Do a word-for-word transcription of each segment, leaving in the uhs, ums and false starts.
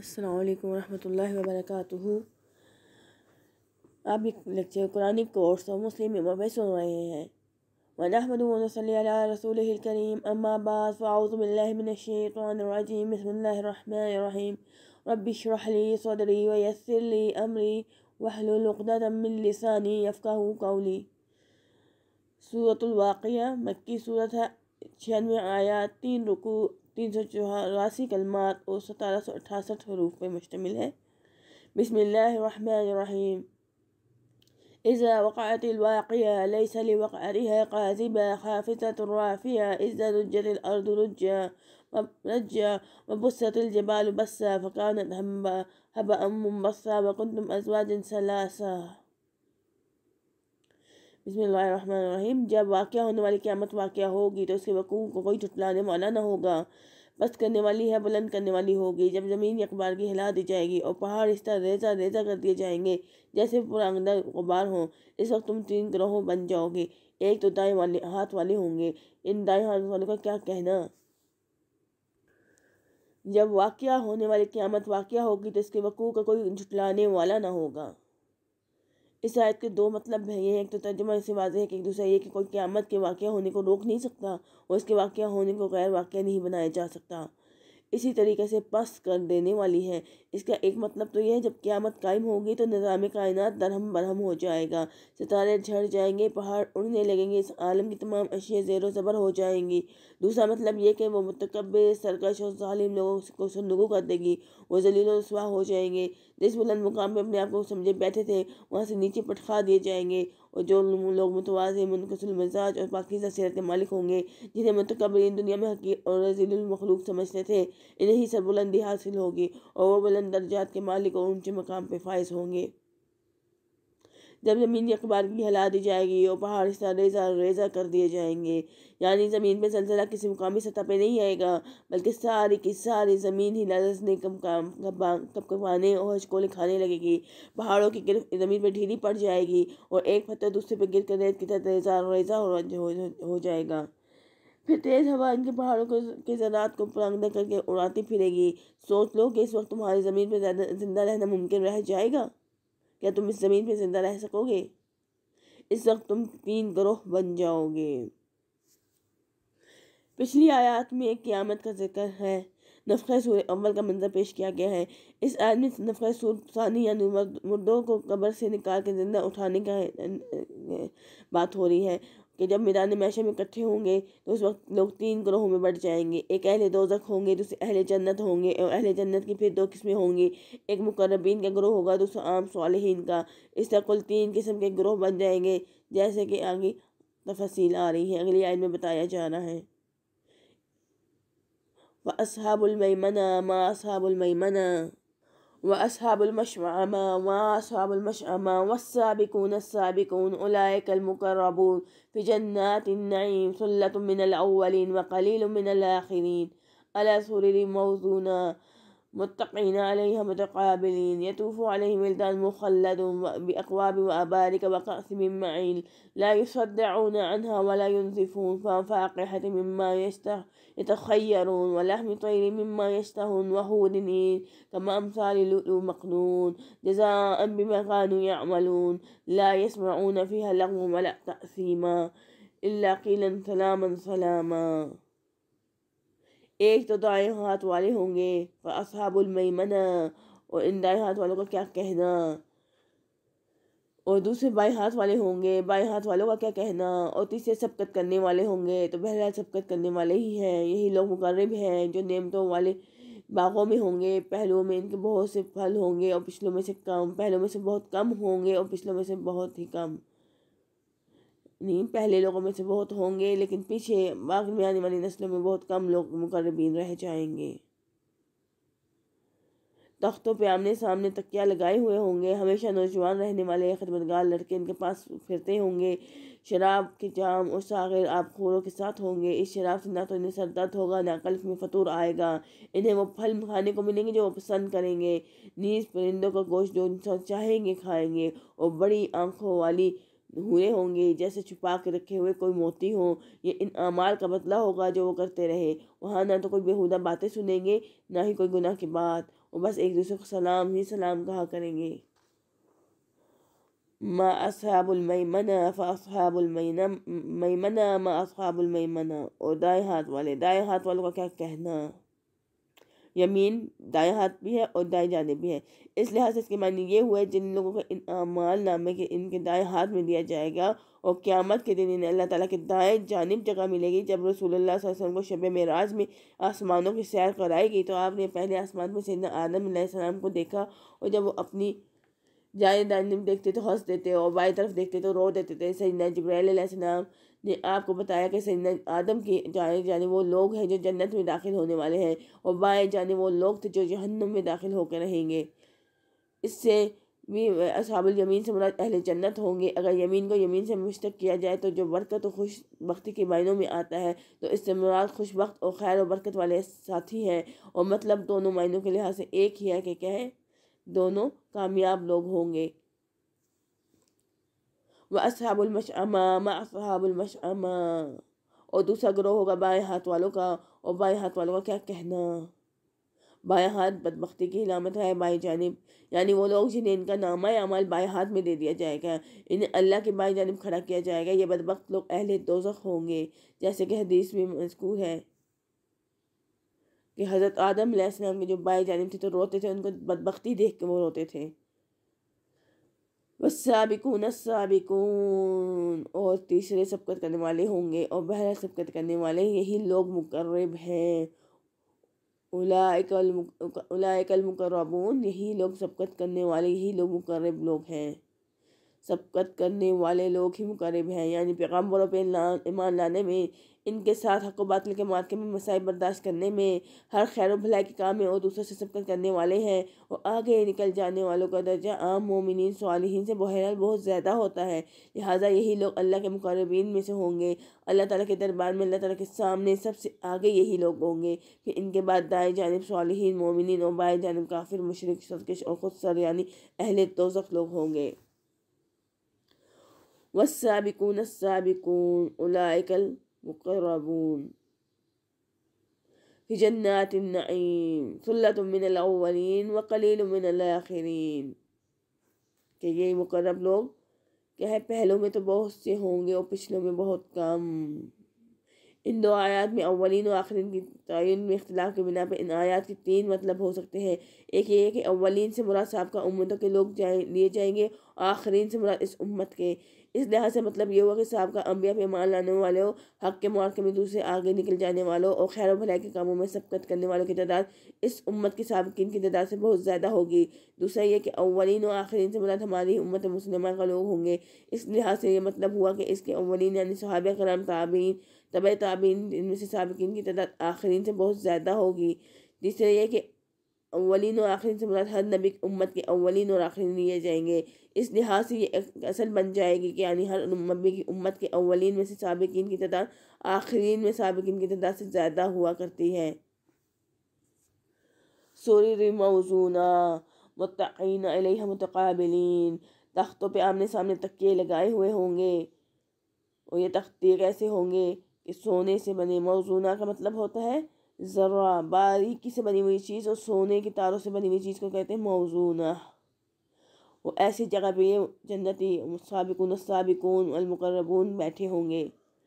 السلام علیکم ورحمۃ اللہ وبرکاتہ۔ آپ ایک لیکچر قرآن کورس اور مسلم امام پہ سن رہے ہیں۔ وَنَحْمَدُهُ وَنُصَلِّي عَلَىٰ رَسُولِهِ الْكَرِيمِ أَمَّا بَعْدُ فَأَعُوذُ بِاللَّهِ مِنَ الشَّيْطَانِ الرَّجِيمِ بسم الله الرحمن الرحيم رَبِّ اشْرَحْ لِي صَدْرِي وَيَسِّرْ لِي أَمْرِي وَاحْلُلْ عُقْدَةً مِّن لِّسَانِي يَفْقَهُوا قَوْلِي۔ سورۃ الواقعہ مکی صورت ہے، چھیانوے آیات، تین رکوع، تین سو چوراسی کلمات اور ستارہ سو اٹھاسٹھ حروف پہ مشتمل ہے۔ بسم اللہ الرحمن الرحیم۔ اذا وقعت الواقعہ لیس لوقعتها قاذبہ خافضۃ رافعہ اذا رجت الارض رجا رجا وبست الجبال بسا فكانت هباء منبثا وكنتم ازواجا ثلاثا۔ بسم اللہ الرحمن الرحیم۔ جب واقعہ ہونے والی قیامت واقعہ ہوگی تو اس کے وقوع کو کوئی جھٹلانے والا نہ ہوگا، پست کرنے والی ہے، بلند کرنے والی ہوگی۔ جب زمین یک بارگی ہلا دی جائے گی اور پہاڑ اس طرح ریزہ ریزہ کر دیے جائیں گے جیسے پراگندہ غبار ہوں، اس وقت تم تین گروہوں بن جاؤ گے۔ ایک تو دائیں والے ہاتھ والے ہوں گے، ان دائیں ہاتھ والوں کا کیا کہنا۔ جب واقعہ ہونے والی قیامت واقعہ ہوگی تو اس کے وقوع کا کوئی جھٹلانے والا نہ ہوگا۔ اس آیت کے دو مطلب ہیں، یہ ایک تو ترجمہ سے واضح ہے کہ ایک دوسرا یہ کہ کوئی قیامت کے واقعہ ہونے کو روک نہیں سکتا اور اس کے واقعہ ہونے کو غیر واقعہ نہیں بنایا جا سکتا۔ اسی طریقے سے پست کر دینے والی ہے۔ اس کا ایک مطلب تو یہ ہے جب قیامت قائم ہوگی تو نظام کائنات درہم برہم ہو جائے گا، ستارے جھڑ جائیں گے، پہاڑ اڑنے لگیں گے، اس عالم کی تمام اشیاء زیر و زبر ہو جائیں گی۔ دوسرا مطلب یہ کہ وہ متکبر، سرکش اور ظالم لوگوں کو سرنگوں کر دے گی، وہ ذلیل و رسوا ہو جائیں گے، جس بلند مقام پہ اپنے آپ کو سمجھے بیٹھے تھے وہاں سے نیچے پٹخا دیے جائیں گے، اور جو لوگ متواضع، منکسر المزاج اور پاکیزہ سیرت کے مالک ہوں گے، جنہیں متکبرین دنیا میں حقیر اور رذیل المخلوق سمجھتے تھے، انہیں ہی سر بلندی حاصل ہوگی اور وہ بلند درجات کے مالک اور اونچے مقام پہ فائز ہوں گے۔ جب زمین یک بارگی ہلا دی جائے گی اور پہاڑ اس طرح ریزہ ریزہ کر دیے جائیں گے، یعنی زمین پہ زلزلہ کسی مقامی سطح پہ نہیں آئے گا بلکہ ساری کی ساری زمین ہی لرزنے، کپکپانے اور ہچکولے کھانے لگے گی، پہاڑوں کی گرفت زمین پہ ڈھیلی پڑ جائے گی اور ایک پتھر دوسرے پہ گر کر ریت کی طرح ریزہ ریزہ ہو جائے گا۔ پھر تیز ہوا ان کے پہاڑوں کے ذرات کو پراگندہ کر کے اڑاتی پھرے گی۔ سوچ لو کہ اس وقت تمہاری زمین پہ زندہ رہنا ممکن رہ جائے گا؟ کیا تم اس زمین پہ زندہ رہ سکو گے؟ اس وقت تم تین گروہ بن جاؤ گے۔ پچھلی آیات میں قیامت کا ذکر ہے، نفخہ سور اول کا منظر پیش کیا گیا ہے۔ اس آیت میں نفخہ سور ثانی یعنی مردوں کو قبر سے نکال کے زندہ اٹھانے کا بات ہو رہی ہے کہ جب میدان محشر میں اکٹھے ہوں گے تو اس وقت لوگ تین گروہوں میں بٹ جائیں گے، ایک اہل دوزخ ہوں گے، دوسرے اہل جنت ہوں گے، اور اہل جنت کی پھر دو قسمیں ہوں گی، ایک مقربین کا گروہ ہوگا، دوسرا عام صالحین کا۔ اس طرح کل تین قسم کے گروہ بن جائیں گے، جیسے کہ آگے تفصیل آ رہی ہے، اگلی آیت میں بتایا جا رہا ہے۔ وَأَصْحَابُ الْمَيْمَنَةِ مَا أَصْحَابُ الْمَيْمَنَةِ وَأَصْحَابُ الْمَشْأَمَةِ وَمَا أَصْحَابُ الْمَشْأَمَةِ وَالسَّابِقُونَ السَّابِقُونَ أُولَٰئِكَ الْمُقَرَّبُونَ فِي جَنَّاتِ النَّعِيمِ ثُلَّةٌ مِّنَ الْأَوَّلِينَ وَقَلِيلٌ مِّنَ الْآخِرِينَ عَلَىٰ سُرُرٍ مَّوْضُونَةٍ متقین علیہا متقابلین یطوف علیہم ولدان مخلدون بأکواب وأبارک وکأس من معین لا یصدعون عنہا ولا ینزفون فاقہۃ مما یتخیرون ولحم طیر مما یشتہون وحور عین کما امثال لؤلؤ مکنون جزاء بما كانوا یعملون لا یسمعون فیہا لغوا ولا تأثیما الا قیلا سلاما سلاما۔ ایک تو دائیں ہاتھ والے ہوں گے، فاصحاب المیمنہ، اور ان دائیں ہاتھ والوں کا کیا کہنا، اور دوسرے بائیں ہاتھ والے ہوں گے، بائیں ہاتھ والوں کا کیا کہنا، اور تیسرے سبقت کرنے والے ہوں گے۔ تو بہرحال سبقت کرنے والے ہی ہیں، یہی لوگ مقرب ہیں جو نعمتوں والے باغوں میں ہوں گے، پہلوؤں میں ان کے بہت سے پھل ہوں گے اور پچھلوں میں سے کم، پہلوں میں سے بہت کم ہوں گے اور پچھلوں میں سے بہت ہی کم، نہیں پہلے لوگوں میں سے بہت ہوں گے لیکن پیچھے بعد میں آنے والی نسلوں میں بہت کم لوگ مقربین رہ جائیں گے۔ تختوں پہ آمنے سامنے تکیہ لگائے ہوئے ہوں گے، ہمیشہ نوجوان رہنے والے خدمتگار لڑکے ان کے پاس پھرتے ہوں گے، شراب کے جام اور ساغر آب خوروں کے ساتھ ہوں گے۔ اس شراب سے نہ تو انہیں سر درد ہوگا نہ قلب میں فطور آئے گا، انہیں وہ پھل کھانے کو ملیں گے جو وہ پسند کریں گے، نیز پرندوں کا گوشت جو انسان چاہیں گے کھائیں گے، اور بڑی آنکھوں والی حوریں ہوں گی جیسے چھپا کے رکھے ہوئے کوئی موتی ہوں. یہ ان اعمال کا بدلہ ہوگا جو وہ کرتے رہے. وہاں نہ تو کوئی بیہودہ باتیں سنیں گے نہ ہی کوئی گناہ کی بات، وہ بس ایک دوسرے کو سلام ہی سلام کہا کریں گے. ما اصحاب المیمنہ فاصحاب المیمنہ ما اصحاب المیمنہ. اور دائیں ہاتھ والے، دائیں ہاتھ والوں کا کیا کہنا. یمین دائیں ہاتھ بھی ہے اور دائیں جانب بھی ہے. اس لحاظ سے اس کے معنی یہ ہوئے جن لوگوں کو ان اعمال نامے کے ان کے دائیں ہاتھ میں دیا جائے گا، اور قیامت کے دن انہیں اللہ تعالیٰ کے دائیں جانب جگہ ملے گی. جب رسول اللہ صلی اللہ علیہ وسلم کو شب معراج میں آسمانوں کی سیر کرائی گئی تو آپ نے پہلے آسمان میں سیدنا آدم علیہ السلام کو دیکھا، اور جب وہ اپنی جائیں جانب دیکھتے تو ہنس دیتے اور بائیں طرف دیکھتے تو رو دیتے تھے. سیدنا جبرائیل علیہ السلام نے آپ کو بتایا کہ سیدنا آدم کی دائیں جانب وہ لوگ ہیں جو جنت میں داخل ہونے والے ہیں، اور بائیں جانب وہ لوگ تھے جو جہنم میں داخل ہو کے رہیں گے. اس سے بھی اصحاب الیمین سے مراد اہل جنت ہوں گے. اگر یمین کو یمین سے مشتق کیا جائے تو جو برکت و خوش بختی کے معنوں میں آتا ہے تو اس سے مراد خوش بخت اور خیر و برکت والے ساتھی ہیں، اور مطلب دونوں معنوں کے لحاظ سے ایک ہی ہے کہ کیا ہے، دونوں کامیاب لوگ ہوں گے. وَأَصْحَابُ الْمَشْأَمَةِ مَا أَصْحَابُ الْمَشْأَمَةِ. اور دوسرا گروہ ہوگا بائیں ہاتھ والوں کا. اور بائیں ہاتھ والوں کا کیا کہنا. بائیں ہاتھ بدبختی کی علامت ہے. بائیں جانب یعنی وہ لوگ جنہیں ان کا نامہ اعمال بائیں ہاتھ میں دے دیا جائے گا، انہیں اللہ کی بائیں جانب کھڑا کیا جائے گا. یہ بدبخت لوگ اہل دوزخ ہوں گے، جیسے کہ حدیث میں مذکور ہے کہ حضرت آدم علیہ السلام کے جو بائیں جانب تھے تو روتے تھے، ان کو بدبختی دیکھ کے وہ روتے تھے. والسابقون السابقون. اور تیسرے سبقت کرنے والے ہوں گے، اور بہرحال سبقت کرنے والے یہی لوگ مقرب ہیں. اولئک اولئک المقربون. یہی لوگ سبقت کرنے والے، یہی لوگ مقرب لوگ ہیں. سبقت کرنے والے لوگ ہی مقرب ہیں، یعنی پیغمبروں پہ ایمان لانے میں، ان کے ساتھ حق و باطل کے محاکمے میں، مسائل برداشت کرنے میں، ہر خیر و بھلائی کے کام میں اور دوسروں سے سبقت کرنے والے ہیں. اور آگے نکل جانے والوں کا درجہ عام مومنین صالحین سے بہرحال بہت زیادہ ہوتا ہے. لہٰذا یہی لوگ اللہ کے مقربین میں سے ہوں گے. اللہ تعالیٰ کے دربار میں، اللہ تعالیٰ کے سامنے سب سے آگے یہی لوگ ہوں گے. پھر ان کے بعد دائیں جانب صالحین مومنین، اور بائیں جانب کافر مشرک سرکش اور خود سر یعنی اہل دوزخ لوگ ہوں گے. والسابقون السابقون اولئک المقربون فی جنات النعیم ثلۃ من الاولین وقلیل من الاخرین. کہ یہ مقرب لوگ کیا ہے، پہلوں میں تو بہت سے ہوں گے اور پچھلوں میں بہت کم. ان دو آیات میں اولین و آخرین کی تعین میں اختلاف کے بنا پر ان آیات کے تین مطلب ہو سکتے ہیں. ایک یہ ہے کہ اولین سے مراد سابقہ امتوں کے لوگ جائیں لیے جائیں گے، اور آخرین سے مراد اس امت کے. اس لحاظ سے مطلب یہ ہوا کہ سابقہ انبیاء پہ ایمان لانے والوں، حق کے محاکمے میں دوسرے آگے نکل جانے والوں اور خیر و بھلائی کے کاموں میں سبقت کرنے والوں کی تعداد اس امت کے سابقین کی تعداد سے بہت زیادہ ہوگی. دوسرا یہ کہ اولین و آخرین سے مراد ہماری امت مسلمہ کا لوگ ہوں گے. اس لحاظ سے یہ مطلب ہوا کہ اس کے اولین یعنی صحابہ کرام، تابعین، تبع تابعین، ان میں سے سابقین کی تعداد آخرین سے بہت زیادہ ہوگی. تیسرا یہ کہ اولین اور آخرین سے مراد ہر نبی امت کے اولین اور آخرین لیے جائیں گے. اس لحاظ سے یہ ایک اصل بن جائے گی کہ یعنی ہر نبی کی امت کے اولین میں سے سابقین کی تعداد آخرین میں سابقین کی تعداد سے زیادہ ہوا کرتی ہے. سرر موضونہ متقین علیہا متقابلین. تختوں پہ آمنے سامنے تکیے لگائے ہوئے ہوں گے، اور یہ تختے کیسے ہوں گے کہ سونے سے بنے. موزونہ کا مطلب ہوتا ہے ذرہ، باریکی سے بنی ہوئی چیز، اور سونے کی تاروں سے بنی ہوئی چیز کو کہتے ہیں موزونہ. وہ ایسی جگہ پہ یہ جنتی سابقون السابقون المقربون بیٹھے ہوں گے.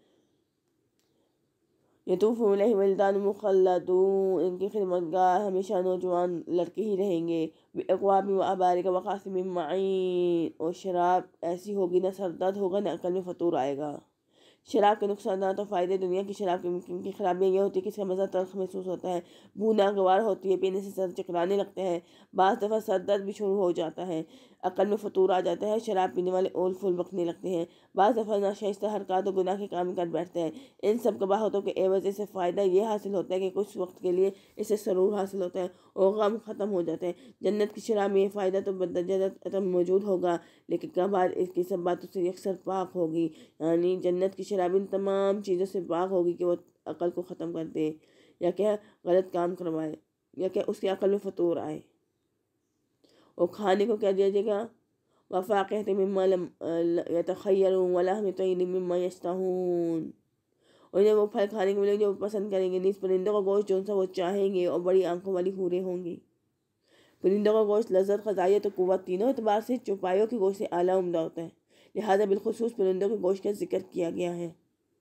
یطوف علیہم ولدان مخلدون. ان کی خدمتگار ہمیشہ نوجوان لڑکے ہی رہیں گے. بأکواب و ابارک و کأس من معین. اور شراب ایسی ہوگی نہ سر درد ہوگا نہ عقل میں فطور آئے گا. شراب کے نقصانات اور فائدے. دنیا کی شراب کی خرابیاں یہ ہوتی ہے کہ اس کا مزہ تلخ محسوس ہوتا ہے، بو ناگوار ہوتی ہے، پینے سے سر چکرانے لگتے ہیں، بعض دفعہ سر درد بھی شروع ہو جاتا ہے، عقل میں فطور آ جاتا ہے، شراب پینے والے اول فول بکنے لگتے ہیں، بعض دفعہ ناشائستہ حرکات اور گناہ کے کام کر بیٹھتے ہیں. ان سب قباحتوں کے عوض سے فائدہ یہ حاصل ہوتا ہے کہ کچھ وقت کے لیے اسے سرور حاصل ہوتا ہے اور غم ختم ہو جاتے ہیں. جنت کی شراب میں یہ فائدہ تو بدرجہ موجود ہوگا، لیکن کبھار اس کی سب باتوں سے یکسر پاک ہوگی. یعنی جنت کی شراب ان تمام چیزوں سے پاک ہوگی کہ وہ عقل کو ختم کر دے، یا کہ غلط کام کروائے، یا کہ اس کی عقل میں فطور آئے. اور کھانے کو کیا دیا جائے گا؟ وفاقہۃ مما لم یتخیرون ولحم طیر مما یشتہون، انہیں وہ پھل کھانے کے ملیں جو وہ پسند کریں گے، نیز پرندوں کا گوشت جو سا وہ چاہیں گے، اور بڑی آنکھوں والی حوریں ہوں گی۔ پرندوں کا گوشت لذت، غذائیت و قوت تینوں اعتبار سے چوپایوں کے گوشت سے اعلیٰ عمدہ ہوتا ہے، لہٰذا بالخصوص پرندوں کے گوشت کا ذکر کیا گیا ہے۔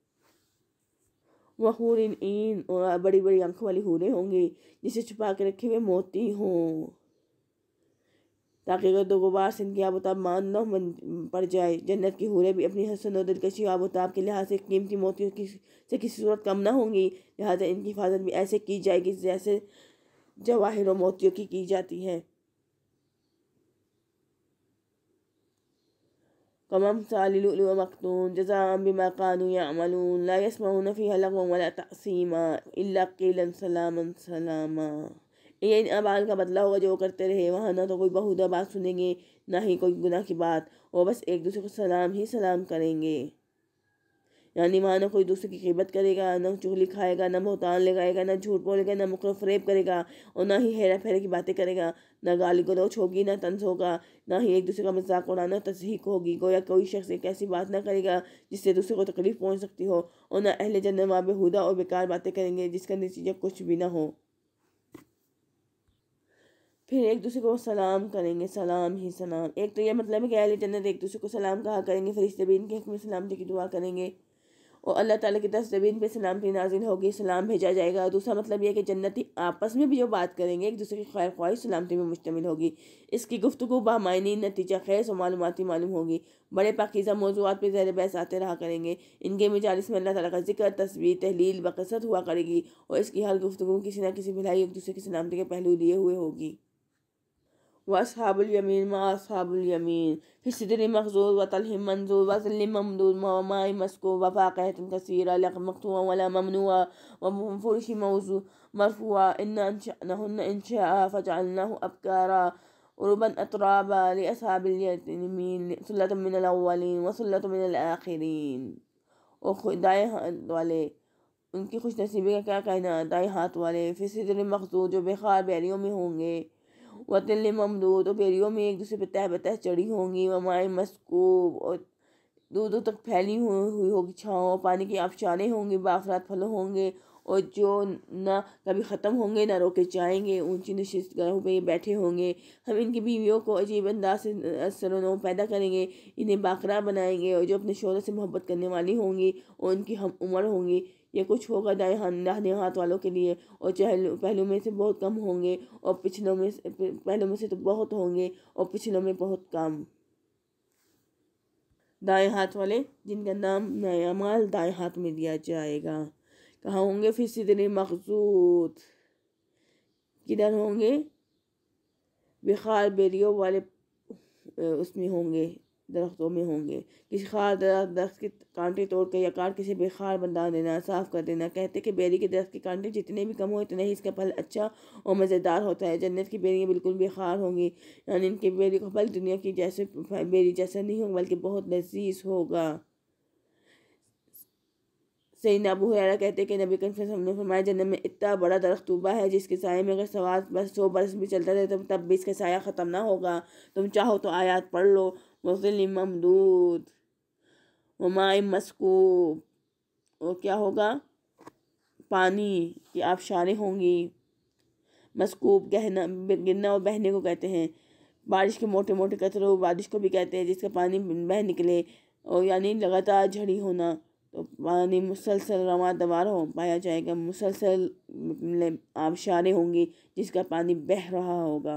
وحور عین، اور بڑی بڑی آنکھوں والی حوریں ہوں گی جسے چھپا کے رکھے ہوئے موتی ہوں، تاکہ گرد و غبار سے ان کی آب و تاب مان نہ پڑ جائے۔ جنت کی حوریں بھی اپنی حسن و دلکشی و آب و تاب کے لحاظ سے قیمتی موتیوں سے کسی صورت کم نہ ہوں گی، لہٰذا ان کی حفاظت بھی ایسے کی جائے گی جیسے جواہر و موتیوں کی کی جاتی ہے۔ کمثال لؤلؤ مکنون جزاء بما كانوا يعملون لا يسمعون فيها لغوا ولا تأثیما الا قیلا سلاما سلاما۔ یہ ان اعمال کا بدلہ ہوگا جو وہ کرتے رہے، وہاں نہ تو کوئی بہودہ بات سنیں گے نہ ہی کوئی گناہ کی بات، وہ بس ایک دوسرے کو سلام ہی سلام کریں گے۔ یعنی وہاں نہ کوئی دوسرے کی غیبت کرے گا، نہ چغلی کھائے گا، نہ بہتان لگائے گا، نہ جھوٹ بولے گا، نہ مکر و فریب کرے گا، اور نہ ہی ہیرا پھیرے کی باتیں کرے گا، نہ گالی گلوچ ہوگی، نہ طنز ہوگا، نہ ہی ایک دوسرے کا مذاق اڑانا تضحیک ہوگی۔ گویا کوئی شخص ایک ایسی بات نہ کرے گا جس سے دوسرے کو تکلیف پہنچ سکتی ہو، اور نہ اہل جنت وہاں بےہودہ اور بیکار باتیں کریں گے جس کا نتیجہ کچھ بھی نہ ہو۔ پھر ایک دوسرے کو سلام کریں گے، سلام ہی سلام۔ ایک تو یہ مطلب ہے کہ اہل جنت ایک دوسرے کو سلام کہا کریں گے، فرشتے بھی ان کے حق میں سلامتی کی دعا کریں گے، اور اللہ تعالیٰ کی طرف سے بھی ان پہ سلامتی نازل ہوگی، سلام بھیجا جائے گا۔ دوسرا مطلب یہ ہے کہ جنتی آپس میں بھی جو بات کریں گے ایک دوسرے کی خیر خواہی سلامتی میں مشتمل ہوگی، اس کی گفتگو بامعنی، نتیجہ خیز و معلوماتی معلوم ہوگی۔ بڑے پاکیزہ موضوعات پہ زیر بحث آتے رہا کریں گے، ان کے مجالس میں اللہ تعالیٰ کا ذکر، تسبیح، تحلیل بکثرت ہوا کرے گی، اور اس کی ہر گفتگو کسی نہ کسی بھلائی ایک دوسرے کی سلامتی کے پہلو لیے ہوئے ہوگی۔ وَأَصْحَابُ الْيَمِينِ مَا أَصْحَابُ الْيَمِينِ فِي سِدْرٍ مَّخْضُودٍ وَطَلْحٍ مَّنضُودٍ وَظِلٍّ مَّمْدُودٍ وَمَاءٍ مَّسْكُوبٍ وَفَاكِهَةٍ كَثِيرَةٍ لَا مَقْطُوعَةٍ وَلَا مَمْنُوعَةٍ وَفُرُشٍ مَّرْفُوعَةٍ إِنَّا أَنشَأْنَاهُنَّ إِنشَاءً فَجَعَلْنَاهُ أَبْكَارًا عُرُبًا أَتْرَابًا لِأَصْحَابِ الْيَمِينِ ثُلَّةٌ مِّنَ الْأَوَّلِينَ وَثُلَّةٌ مِّنَ الْآخِرِينَ۔ اور دائیں ہاتھ والے، ان کی خوش نصیبی کا کیا کہنا، دائیں ہاتھ والے فی سدر مخضود جو بےخار بیریوں میں ہوں گے، وطل ممدود اور بیریوں میں ایک دوسرے پہ تہ بتہ چڑھی ہوں گی، وماء مسکوب اور دور دور تک پھیلی ہوئی ہوگی چھاؤں، پانی کی آبشاریں ہوں گی، باافراد پھل ہوں گے، اور جو نہ کبھی ختم ہوں گے نہ روکے جائیں گے، اونچی نشست گاہوں پہ یہ بیٹھے ہوں گے۔ ہم ان کی بیویوں کو عجیب انداز سے اثر و نو پیدا کریں گے، انہیں باقرا بنائیں گے، اور جو اپنے شوہر سے محبت کرنے والی ہوں گی اور ان کی ہم عمر ہوں گی۔ یہ کچھ ہوگا دائیں داہنے ہاتھ والوں کے لیے، اور چہل پہلو میں سے بہت کم ہوں گے، اور پچھلوں میں سے پہلوں میں سے تو بہت ہوں گے اور پچھلوں میں بہت کم۔ دائیں ہاتھ والے جن کا نام نیا مال دائیں ہاتھ میں دیا جائے گا، کہاں ہوں گے؟ فی سدر مخضود، کدھر ہوں گے؟ بخار بیریوں والے اس میں ہوں گے، درختوں میں ہوں گے۔ کسی خار درخت درخت کے کانٹے توڑ کے یا کاٹ کسی بےخار بنا دینا، صاف کر دینا۔ کہتے کہ بیری کے درخت کے کانٹے جتنے بھی کم ہو اتنے ہی اس کا پھل اچھا اور مزیدار ہوتا ہے۔ جنت کی بیریاں بالکل بےخار ہوں گی، یعنی ان کی بیری کا پھل دنیا کی جیسے بیری جیسا نہیں ہوگا بلکہ بہت لذیذ ہوگا۔ سیدنا ابو ہریرہ کہتے ہیں کہ نبی کریم صلی اللہ علیہ وسلم نے فرمایا جنت میں اتنا بڑا درخت طوبہ ہے جس کے سائے میں اگر سوا بس سو برس بھی چلتا رہے تب بھی اس کا سایہ ختم نہ ہوگا۔ تم چاہو تو آیات پڑھ لو، وظل ممدود وماء مسکوب، اور کیا ہوگا؟ پانی کی آبشاریں ہوں گی، مسکوب گہنا گرنا اور بہنے کو کہتے ہیں، بارش کے موٹے موٹے قطروں بارش کو بھی کہتے ہیں جس کا پانی بہہ نکلے، اور یعنی لگاتار جھڑی ہونا، تو پانی مسلسل رواں دوار ہو پایا جائے گا، مسلسل آبشاریں ہوں گی جس کا پانی بہہ رہا ہوگا۔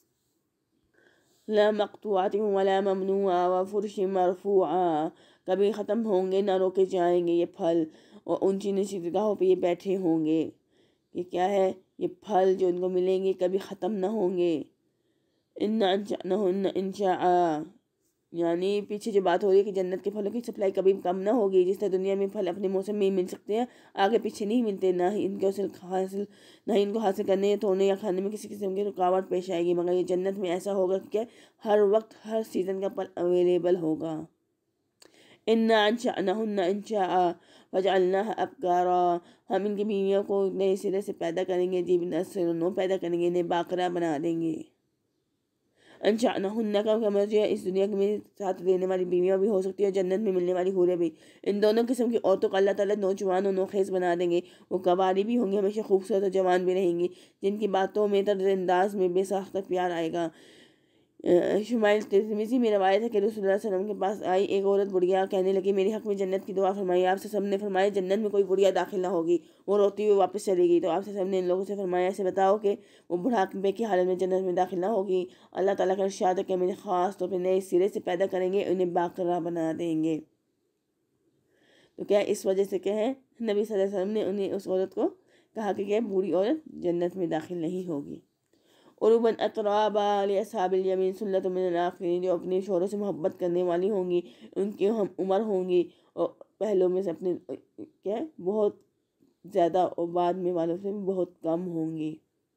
لا مقطوعات ولا ممنوعہ وفرش مرفوعہ، کبھی ختم ہوں گے نہ روکے جائیں گے یہ پھل، اور اونچی نشست گاہوں پہ یہ بیٹھے ہوں گے۔ یہ کیا ہے؟ یہ پھل جو ان کو ملیں گے کبھی ختم نہ ہوں گے۔ اِنَّا أَنشَأْنَاهُنَّ إِنشَاءً، یعنی پیچھے جو بات ہو رہی ہے کہ جنت کے پھلوں کی سپلائی کبھی کم نہ ہوگی، جس طرح دنیا میں پھل اپنے موسم میں ہی مل سکتے ہیں، آگے پیچھے نہیں ملتے، نہ ہی ان کو حاصل نہ ہی ان کو حاصل کرنے یا توڑنے یا کھانے میں کسی قسم کی رکاوٹ پیش آئے گی، مگر یہ جنت میں ایسا ہوگا کہ ہر وقت ہر سیزن کا پھل اویلیبل ہوگا۔ اِنَّا أَنشَأْنَاهُنَّ إِنشَاءً فَجَعَلْنَاهَا أَبْكَارًا، ہم ان کی بیویوں کو نئے سرے سے پیدا کریں گے، جیب نسل و نو پیدا کریں گے، انہیں باقرہ بنا دیں گے۔ अंशाअनहुन्ना का मर्जी है, इस दुनिया में साथ रहने वाली बीवियाँ भी हो सकती है, जन्नत में मिलने वाली हूरें भी। इन दोनों किस्म की औरतों को अल्लाह ताला नौजवान और नोखेज़ बना देंगे। वो कवारी भी होंगी, हमेशा खूबसूरत और जवान भी रहेंगी, जिनकी बातों में तर्ज अंदाज में बेसाख्ता प्यार आएगा। शुमाइल तिर्मिज़ी में रवायत है कि रसूलुल्लाह सल्लल्लाहु अलैहि वसल्लम के पास आई एक औरत बुढ़िया, कहने लगी मेरे हक़ में जन्नत की दुआ फरमाई। आपसे सब ने फरमाया जन्नत में कोई बुढ़िया दाखिल ना होगी। वो रोती हुई वापस चली गई तो आपसे सब ने इन लोगों से फरमाया ऐसे बताओ कि वो बुढ़ापे की हालत में जन्नत में दाखिल ना होगी। अल्लाह ताला का इरशाद है कि मैंने ख़ास तौर पर नए सिरे से पैदा करेंगे, उन्हें बाकरा बना देंगे। तो क्या इस वजह से क्या है, नबी सल्लल्लाहु अलैहि वसल्लम ने उन्हें उस औरत को कहा कि क्या बूढ़ी औरत जन्नत में दाखिल नहीं होगी। उरुबन अतराबा लिअस्हाबिल यमीन सुन्नतुम मिनल आखिरीन, जो अपने शोहरों से मोहब्बत करने वाली होंगी, उनकी हम उम्र होंगी और पहलों में से अपने क्या है बहुत ज़्यादा और बाद में वालों से बहुत कम होंगी।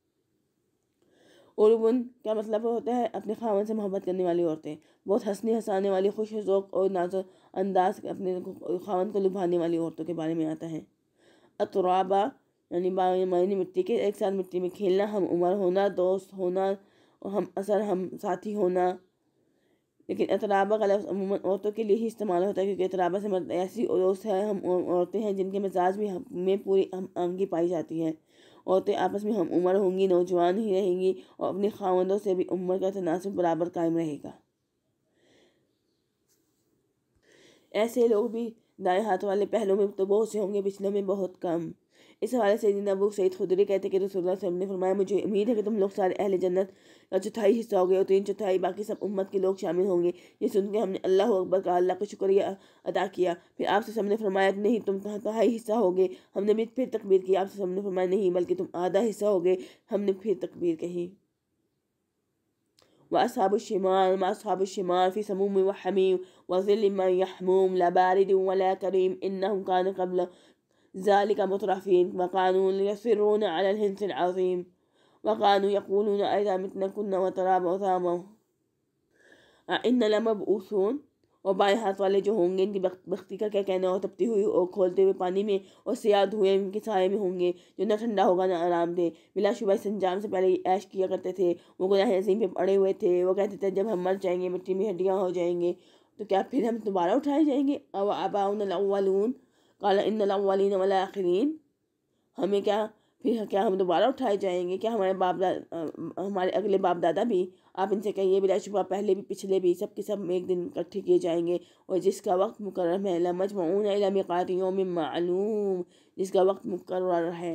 उरुबन क्या मतलब होता है, अपने खावन से मोहब्बत करने वाली औरतें, बहुत हंसने हंसाने वाली, खुश ज़ौक़ और नाज़ुक अंदाज अपने खावन को लुभाने वाली औरतों के बारे में आता है। अतराबा यानी मायने मिट्टी के, एक साथ मिट्टी में खेलना, हम उम्र होना, दोस्त होना और हम असर हम साथी होना। लेकिन अतराबा का लफ्ज़ अमूमन औरतों के लिए ही इस्तेमाल होता है, क्योंकि अतराबा से मतलब ऐसी दोस्त है हम औरतें हैं जिनके मिजाज भी हम में पूरी हम आंगी पाई जाती हैं। औरतें आपस में हम उम्र होंगी, नौजवान ही रहेंगी और अपने खावंदों से भी उम्र का तनासब बराबर कायम रहेगा। ऐसे लोग भी दाएं हाथ वाले पहलों में तो बहुत से होंगे, पिछलों में बहुत कम। इस हवाले से सैयदना अबू सईद खुदरी कहते हैं कि रसूलुल्लाह सल्लल्लाहु अलैहि वसल्लम ने फरमाया मुझे उम्मीद है कि तुम लोग सारे अहले जन्नत का चौथाई हिस्सा होगे और तीन चौथाई बाकी सब उम्मत के लोग शामिल होंगे। ये सुन के हमने अल्लाह अकबर का, अल्लाह का शुक्रिया अदा किया। फिर आपसे सबने फरमाया नहीं तुम तिहाई हिस्सा होगे। हमने भी फिर तकबीर की। आपसे सबने फरमाया नहीं बल्कि तुम आधा हिस्सा होगे। हमने फिर तकबीर कही। वअस्हाबु शिमाल मा अस्हाबु शिमाल फी समूम व हमीम व ज़िल्लिम मिन यहमूम ला बारिद वला करीम इन्नहुम कानू क़ब्ल ज़ालिका मुतरफ़ीन व कानू यसिर्रून अलल हिंसिल अज़ीम व कानू यक़ूलून अइज़ा मितना कुन्ना व तराबा उज़ामा इन्ना लमबऊसून। और बाएं हाथ वाले जो होंगे इनकी बख्ती का क्या कहना हो, तपती हुई और खोलते हुए पानी में और सियाह धुएं इनके साये में होंगे, जो न ठंडा होगा न आरामदेह। बिलाशुबह इस अंजाम से पहले ऐश किया करते थे, वो गुनाह अज़ीम पे पड़े हुए थे। वो कहते थे जब हम मर जाएंगे, मिट्टी में हड्डियाँ हो जाएंगे, तो क्या फिर हम दोबारा उठाए जाएंगे। अव आबाउना अव्वलून क़ाल इन्नल अव्वलीन वल आखिरीन, हमें क्या फिर क्या हम दोबारा उठाए जाएंगे, क्या हमारे बाप दादा हमारे अगले बाप दादा भी। आप इनसे कहिए बिलाशुबा पहले भी पिछले भी सब के सब एक दिन इकट्ठे किए जाएंगे, और जिसका वक्त मुकर्रर है लमजमऊन इला मिक़ाति यौमिन मालूम, जिसका वक्त मुकर्रर है।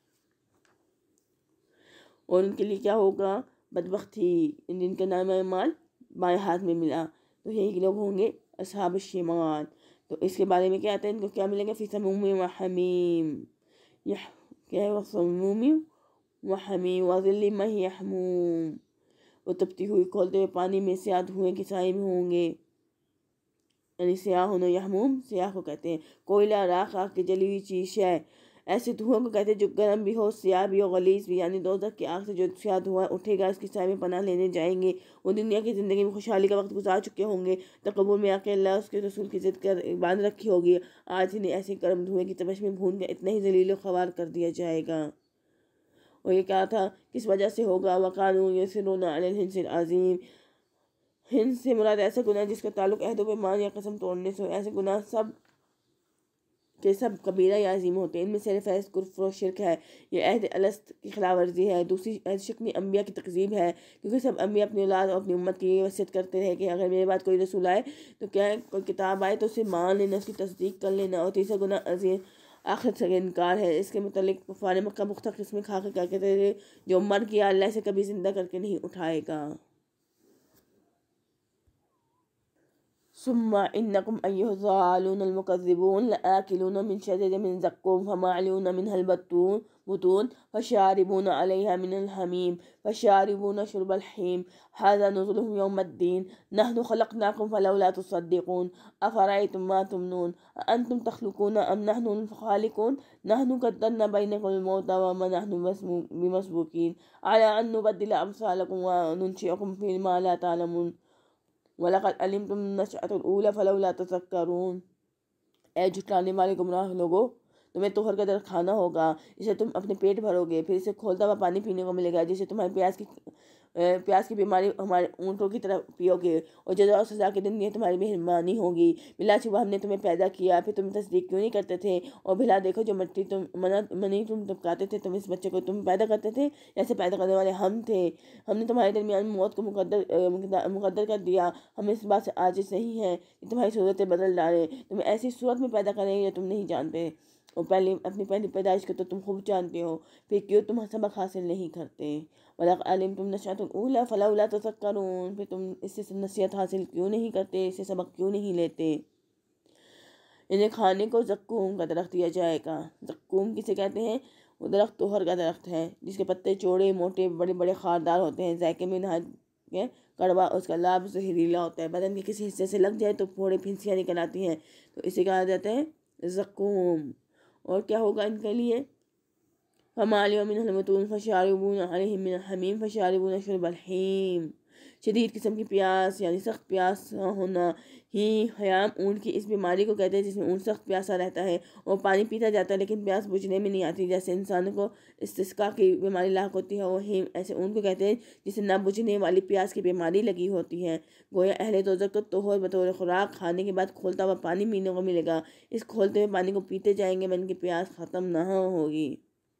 और उनके लिए क्या होगा, बदबख्ती, जिनका नाम माल बाएं हाथ में मिला, तो यही लोग होंगे अस्हाब शिमाल। तो इसके बारे में क्या आता है, इनको क्या मिलेंगे, फी समूम व हमीम, यह क्या है, समूमी व हमीम व ज़िल्लिम मिन यहमूम, वो तपती हुई खोलते हुए पानी में स्याह धुएं के साए में होंगे। यानी स्याह होना, यहमूम स्याह को कहते हैं। कोयला, राख, आग की जली हुई चीज़ है, ऐसे धुआं को कहते हैं जो गर्म भी हो, स्याह भी हो, गलीज़ भी। यानी दोज़ख की आग से जो स्याह धुआं उठेगा इसकी साए में पनाह लेने जाएंगे। वो दुनिया की ज़िंदगी में खुशहाली का वक्त गुजार चुके होंगे, तकब्बुर में आके अल्लाह उसके रसूल की ज़िद कर बांध रखी होगी। आज इन्हें ऐसे गर्म धुएं की तपश में भून कर इतना ही ज़लील ख़वार कर दिया जाएगा। और ये क्या था, किस वजह से होगा, वकानू यसिरून अलल हिंसिल अज़ीम। हिंस से मुराद ऐसा गुनाह जिसका ताल्लुक अहद व पैमान या कसम तोड़ने से। ऐसे गुनाह सब के सब कबीरा या अजीम होते हैं। इनमें से फैज़ कुफ्र और शिरक है, ये अहद अलस्त की खिलाफ वर्जी है। दूसरी अहद शिकनी अम्बिया की तकज़ीब है, क्योंकि सब अम्बिया अपनी औलाद और अपनी उम्मत की वसीयत करते रहे कि अगर मेरे बाद कोई रसूल आए तो क्या है, कोई किताब आए तो उसे मान लेना, उसकी तस्दीक कर लेना। और तीसरा गुनाह अजीम आखिरत से इनकार है। इसके मुतालिक कुफ़ार मक्का मुख्तलिफ़ किस्में खा के क्या कहते थे, जो मर गया अल्लाह से कभी ज़िंदा करके नहीं उठाएगा। सुम्मा इन्नकुम अय्युहज़्ज़ालूनल मुकज़्ज़िबून लआकिलून मिन शजरिन मिन ज़क्कूम फमालिऊन मिनहल बत्तून बुतून फशारिबून अलैहा मिनल हमीम फशारिबून शुर्बल हीम हाज़ा नुज़ुलुहुम यौमद्दीन नहनु खलक़नाकुम फलौला तुसद्दिक़ून अफ़रअय्तुम मा तुमनून अअंतुम तख़्लुक़ून अम नहनुल ख़ालिक़ून नहनु क़द्दरना बैनकुमुल मौता वमा नहनु बिमस्बूक़ीन अला अन नुबद्दिला अम्सालकुम व नुनशिअकुम फ़ीमा ला तालमून वलक़द अलिमतुम नशअतुल ऊला फलौला तज़क्करून। ऐ झुठलाने वाले गुमराह लोगों, تمہیں طہر کا درخت کھانا ہوگا، اسے تم اپنے پیٹ بھرو گے، پھر اسے کھولتا ہوا پانی پینے کو ملے گا جسے تمہاری پیاس کی پیاس کی بیماری ہمارے اونٹوں کی طرف پیو گے، اور جزا و سزا کے دن یہ تمہاری مہربانی ہوگی۔ بلا شبہ ہم نے تمہیں پیدا کیا، پھر تم تصدیق کیوں نہیں کرتے تھے؟ اور بھلا دیکھو جو مٹی تم منی تم ٹپکاتے تھے، تم اس بچے کو تم پیدا کرتے تھے، ایسے پیدا کرنے والے ہم تھے۔ ہم نے تمہارے درمیان موت کو مقدر مقدر کر دیا، ہم اس بات سے عاجز نہیں ہیں کہ تمہاری صورتیں بدل ڈالیں، تمہیں ایسی صورت میں پیدا کریں یہ تم نہیں جانتے، اور پہلی اپنی پہلی پیدائش کو تو تم خوب جانتے ہو، پھر کیوں تم سبق حاصل نہیں کرتے؟ وَلَقَدْ عَلِمْتُمْ نَشْأَةَ الْأُولَىٰ فَلَوْلَا تَذَكَّرُونَ، پھر تم اس سے نصیحت حاصل کیوں نہیں کرتے، اس سے سبق کیوں نہیں لیتے؟ انہیں کھانے کو زقوم کا درخت دیا جائے گا۔ زقوم کسے کہتے ہیں؟ وہ درخت طہر کا درخت ہے جس کے پتے چوڑے موٹے بڑے بڑے خاردار ہوتے ہیں، ذائقے میں نہایت کڑوا، اس کا لعاب زہریلا ہوتا ہے، بدن کے کسی حصے سے لگ جائے تو پھوڑے پھنسیاں نکل آتی ہیں، تو اسے کہا جاتا ہے زقوم۔ اور کیا ہوگا ان کے لیے؟ فَمَالِئُونَ مِنْهُ الْبُطُونَ فَشَارِبُونَ عَلَيْهِ مِنَ الْحَمِيمِ فَشَارِبُونَ شُرْبَ الْحِیمِ، شدید قسم کی پیاس یعنی سخت پیاس ہونا۔ ہی حیام اونٹ کی اس بیماری کو کہتے ہیں جس میں اونٹ سخت پیاسا رہتا ہے اور پانی پیتا جاتا ہے لیکن پیاس بجھنے میں نہیں آتی، جیسے انسانوں کو استسقاء کی بیماری لاحق ہوتی ہے، وہ ہیم ایسے اونٹ کو کہتے ہیں جسے نہ بجھنے والی پیاس کی بیماری لگی ہوتی ہے۔ گویا اہل دوزخ کو طہر بطور خوراک کھانے کے بعد کھولتا ہوا پانی پینے کو ملے گا، اس کھولتے ہوئے پانی کو پیتے جائیں گے، ان کی پیاس ختم نہ ہوگی۔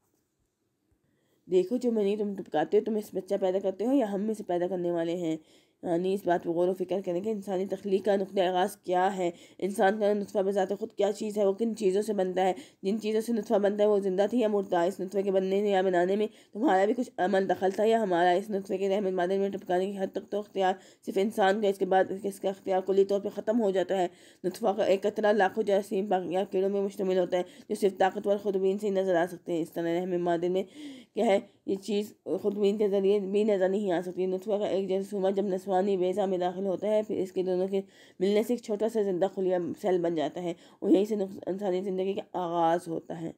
دیکھو جو منی تم ٹپکاتے ہو، تم اس بچہ پیدا کرتے ہو یا ہم میں سے پیدا کرنے والے ہیں؟ یعنی اس بات پر غور و فکر کریں کہ انسانی تخلیق کا نقطۂ آغاز کیا ہے، انسان کا نطفہ بذات خود کیا چیز ہے، وہ کن چیزوں سے بنتا ہے، جن چیزوں سے نطفہ بنتا ہے وہ زندہ تھی یا مردہ، اس نطفے کے بننے یا بنانے میں تمہارا بھی کچھ عمل دخل تھا یا ہمارا؟ اس نطفے کے رحم مادر میں ٹپکانے کی حد تک تو اختیار صرف انسان کا، اس کے بعد اس کا اختیار کلی طور پر ختم ہو جاتا ہے۔ نطفہ کا ایک قطرہ لاکھوں جراثیم یا کیڑوں میں مشتمل ہوتا ہے جو صرف طاقتور خودبین سے ہی نظر آ سکتے ہیں۔ اس طرح رحم مادر میں کیا ہے یہ چیز خودبین کے ذریعے بھی نظر نہیں آ سکتی۔ نطفہ کا ایک جرثومہ جب نسوانی بیضہ میں داخل ہوتا ہے پھر اس کے دونوں کے ملنے سے ایک چھوٹا سا زندہ خلیہ سیل بن جاتا ہے، اور یہیں سے انسانی زندگی کا آغاز ہوتا ہے۔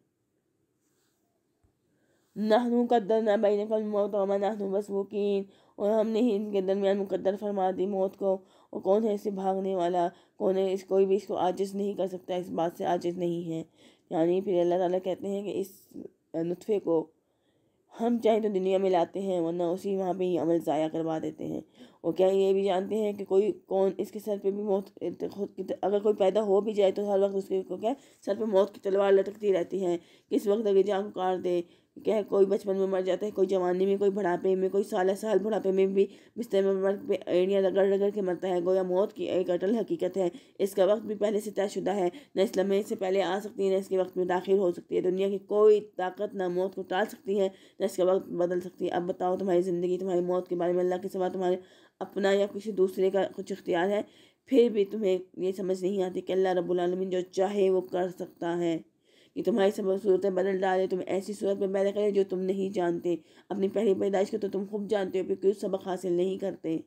نحن قدرنا بینکم الموت وما نحن مسبوقین، اور ہم نے ہی ان کے درمیان مقدر فرما دی موت کو، اور کون ہے اس سے بھاگنے والا، کون ہے اس کوئی بھی اس کو عاجز نہیں کر سکتا، اس بات سے عاجز نہیں ہے۔ یعنی پھر اللہ تعالیٰ کہتے ہیں کہ اس نطفے کو ہم چاہیں تو دنیا میں لاتے ہیں ورنہ اسی وہاں پہ ہی عمل ضائع کروا دیتے ہیں۔ اور کیا یہ بھی جانتے ہیں کہ کوئی کون اس کے سر پہ بھی موت، خود کی اگر کوئی پیدا ہو بھی جائے تو ہر وقت اس کے کو کیا سر پہ موت کی تلوار لٹکتی رہتی ہے، کس وقت اگر جان کاٹ دے۔ کیا ہے کوئی بچپن میں مر جاتا ہے، کوئی جوانی میں، کوئی بڑھاپے میں، کوئی سالہ سال بڑھاپے میں بھی بستر میں مر پہ ایڑیاں رگڑ رگڑ کے مرتا ہے۔ گویا موت کی ایک اٹل حقیقت ہے، اس کا وقت بھی پہلے سے طے شدہ ہے، نہ اس لمحے سے پہلے آ سکتی ہے نہ اس کے وقت میں داخل ہو سکتی ہے۔ دنیا کی کوئی طاقت نہ موت کو ٹال سکتی ہے نہ اس کا وقت بدل سکتی ہے۔ اب بتاؤ تمہاری زندگی، تمہاری موت کے بارے میں اللہ کے سوا تمہارے اپنا یا کسی دوسرے کا کچھ اختیار ہے؟ پھر بھی تمہیں یہ سمجھ نہیں آتی کہ اللہ رب العالمین جو چاہے وہ کر سکتا ہے، کہ تمہاری سب صورتیں بدل ڈالے، تمہیں ایسی صورت میں پیدا کرے جو تم نہیں جانتے۔ اپنی پہلی پیدائش کو تو تم خوب جانتے ہو، پھر کیوں سبق حاصل نہیں کرتے؟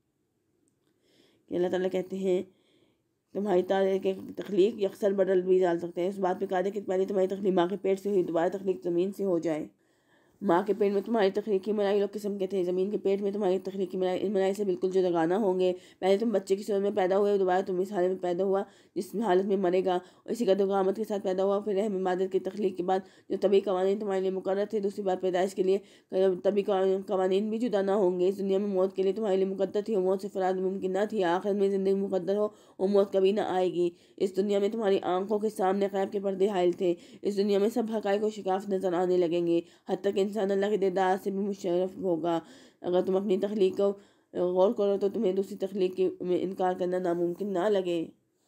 کہ اللہ تعالیٰ کہتے ہیں تمہاری تخلیق یکسر بدل بھی ڈال سکتے ہیں۔ اس بات پہ قادر کہ پہلے تمہاری تخلیق ماں کے پیٹ سے ہوئی، دوبارہ تخلیق زمین سے ہو جائے۔ ماں کے پیٹ میں تمہاری تخلیقی مراحل اور قسم کے تھے، زمین کے پیٹ میں تمہاری تخلیقی مراحل ان مراحل سے بالکل جداگانہ ہوں گے۔ پہلے تم بچے کی صورت میں پیدا ہوئے، دوبارہ تم اس حالت میں پیدا ہوا جس حالت میں مرے گا، اور اسی قدر قامت کے ساتھ پیدا ہوا۔ پھر رحم مادر کی تخلیق کے بعد جو طبی قوانین تمہارے لیے مقرر تھے، دوسری بار پیدائش کے لیے طبی قوانین بھی جدا نہ ہوں گے۔ اس دنیا میں موت کے لیے تمہارے لیے مقدر تھی اور موت سے فرار ممکن نہ تھی، آخر میں زندگی مقدر ہو اور موت کبھی نہ آئے گی۔ اس دنیا میں تمہاری آنکھوں کے سامنے غیب کے پردے حائل تھے، اس دنیا میں سب حقائق و شکاف نظر آنے لگیں گے، حتیٰ کہ انسان اللہ کے دیدار سے بھی مشرف ہوگا۔ اگر تم اپنی تخلیق کو غور کرو تو تمہیں دوسری تخلیق میں انکار کرنا ناممکن نہ لگے۔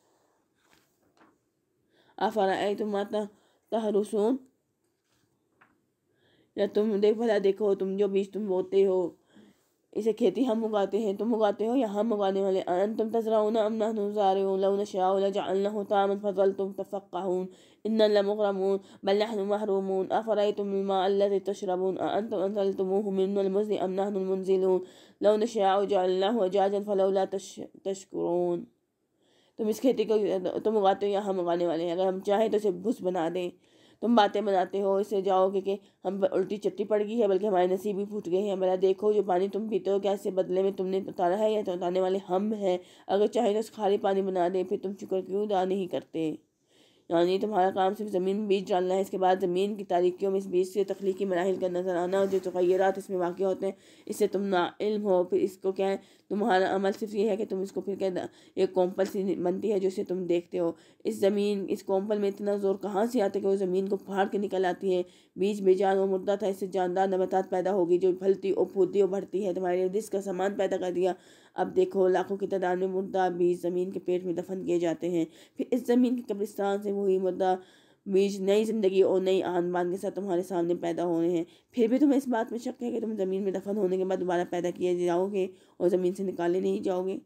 افرأیتم ما تحرثون، یا تم دیکھ بھلا دیکھو تم جو بیج تم بوتے ہو، اسے کھیتی ہم اگاتے ہیں، تم اگاتے ہو یا ہم اگانے والے؟ انتم تزرعون ام نحن الزارعون لو نشاء لجعلناه طعاما فظلتم تفقهون انا لمغرمون بل نحن محرومون افرأیتم الماء الذی تشربون اانتم انزلتموه من المزن ام نحن المنزلون لو نشاء جعلناه اجاجا فلولا تشکرون۔ تم اس کھیتی کو تم اگاتے ہو یا ہم اگانے والے ہیں؟ اگر ہم چاہیں تو اسے بھس بنا دیں۔ تم باتیں بناتے ہو، اسے جاؤ کہ, کہ ہم پر الٹی چٹی پڑ گئی ہے بلکہ ہمارے نصیب ہی پھوٹ گئے ہیں۔ بھلا دیکھو جو پانی تم پیتے ہو کیا اس سے بدلے میں تم نے اتارا ہے یا تو اتارنے والے ہم ہیں؟ اگر چاہیں تو اس کھارے پانی بنا دیں، پھر تم شکر کیوں ادا نہیں کرتے؟ یعنی تمہارا کام صرف زمین میں بیج ڈالنا ہے، اس کے بعد زمین کی تاریکیوں میں اس بیج سے تخلیقی مراحل کا نظر آنا، اور جو تغیرات اس میں واقع ہوتے ہیں اس سے تم ناعلم ہو۔ پھر اس کو کیا ہے، تمہارا عمل صرف یہ ہے کہ تم اس کو پھر کیا ایک کومپل سی بنتی ہے جسے تم دیکھتے ہو۔ اس زمین اس کومپل میں اتنا زور کہاں سے آتا ہے کہ وہ زمین کو پھاڑ کے نکل آتی ہے۔ بیج بے جان و مردہ تھا، اس سے جاندار نباتات پیدا ہوگی جو پھلتی اور پھولتی اور بڑھتی ہے، تمہارے لیے رزق کا سامان پیدا کر دیا۔ اب دیکھو لاکھوں کی تعداد میں مردہ بیج زمین کے پیٹ میں دفن کیے جاتے ہیں، پھر اس زمین کے قبرستان سے وہی مردہ بیج نئی زندگی اور نئی آن بان کے ساتھ تمہارے سامنے پیدا ہو رہے ہیں۔ پھر بھی تمہیں اس بات میں شک ہے کہ تم زمین میں دفن ہونے کے بعد دوبارہ پیدا کیے جاؤ گے اور زمین سے نکالے نہیں جاؤ گے۔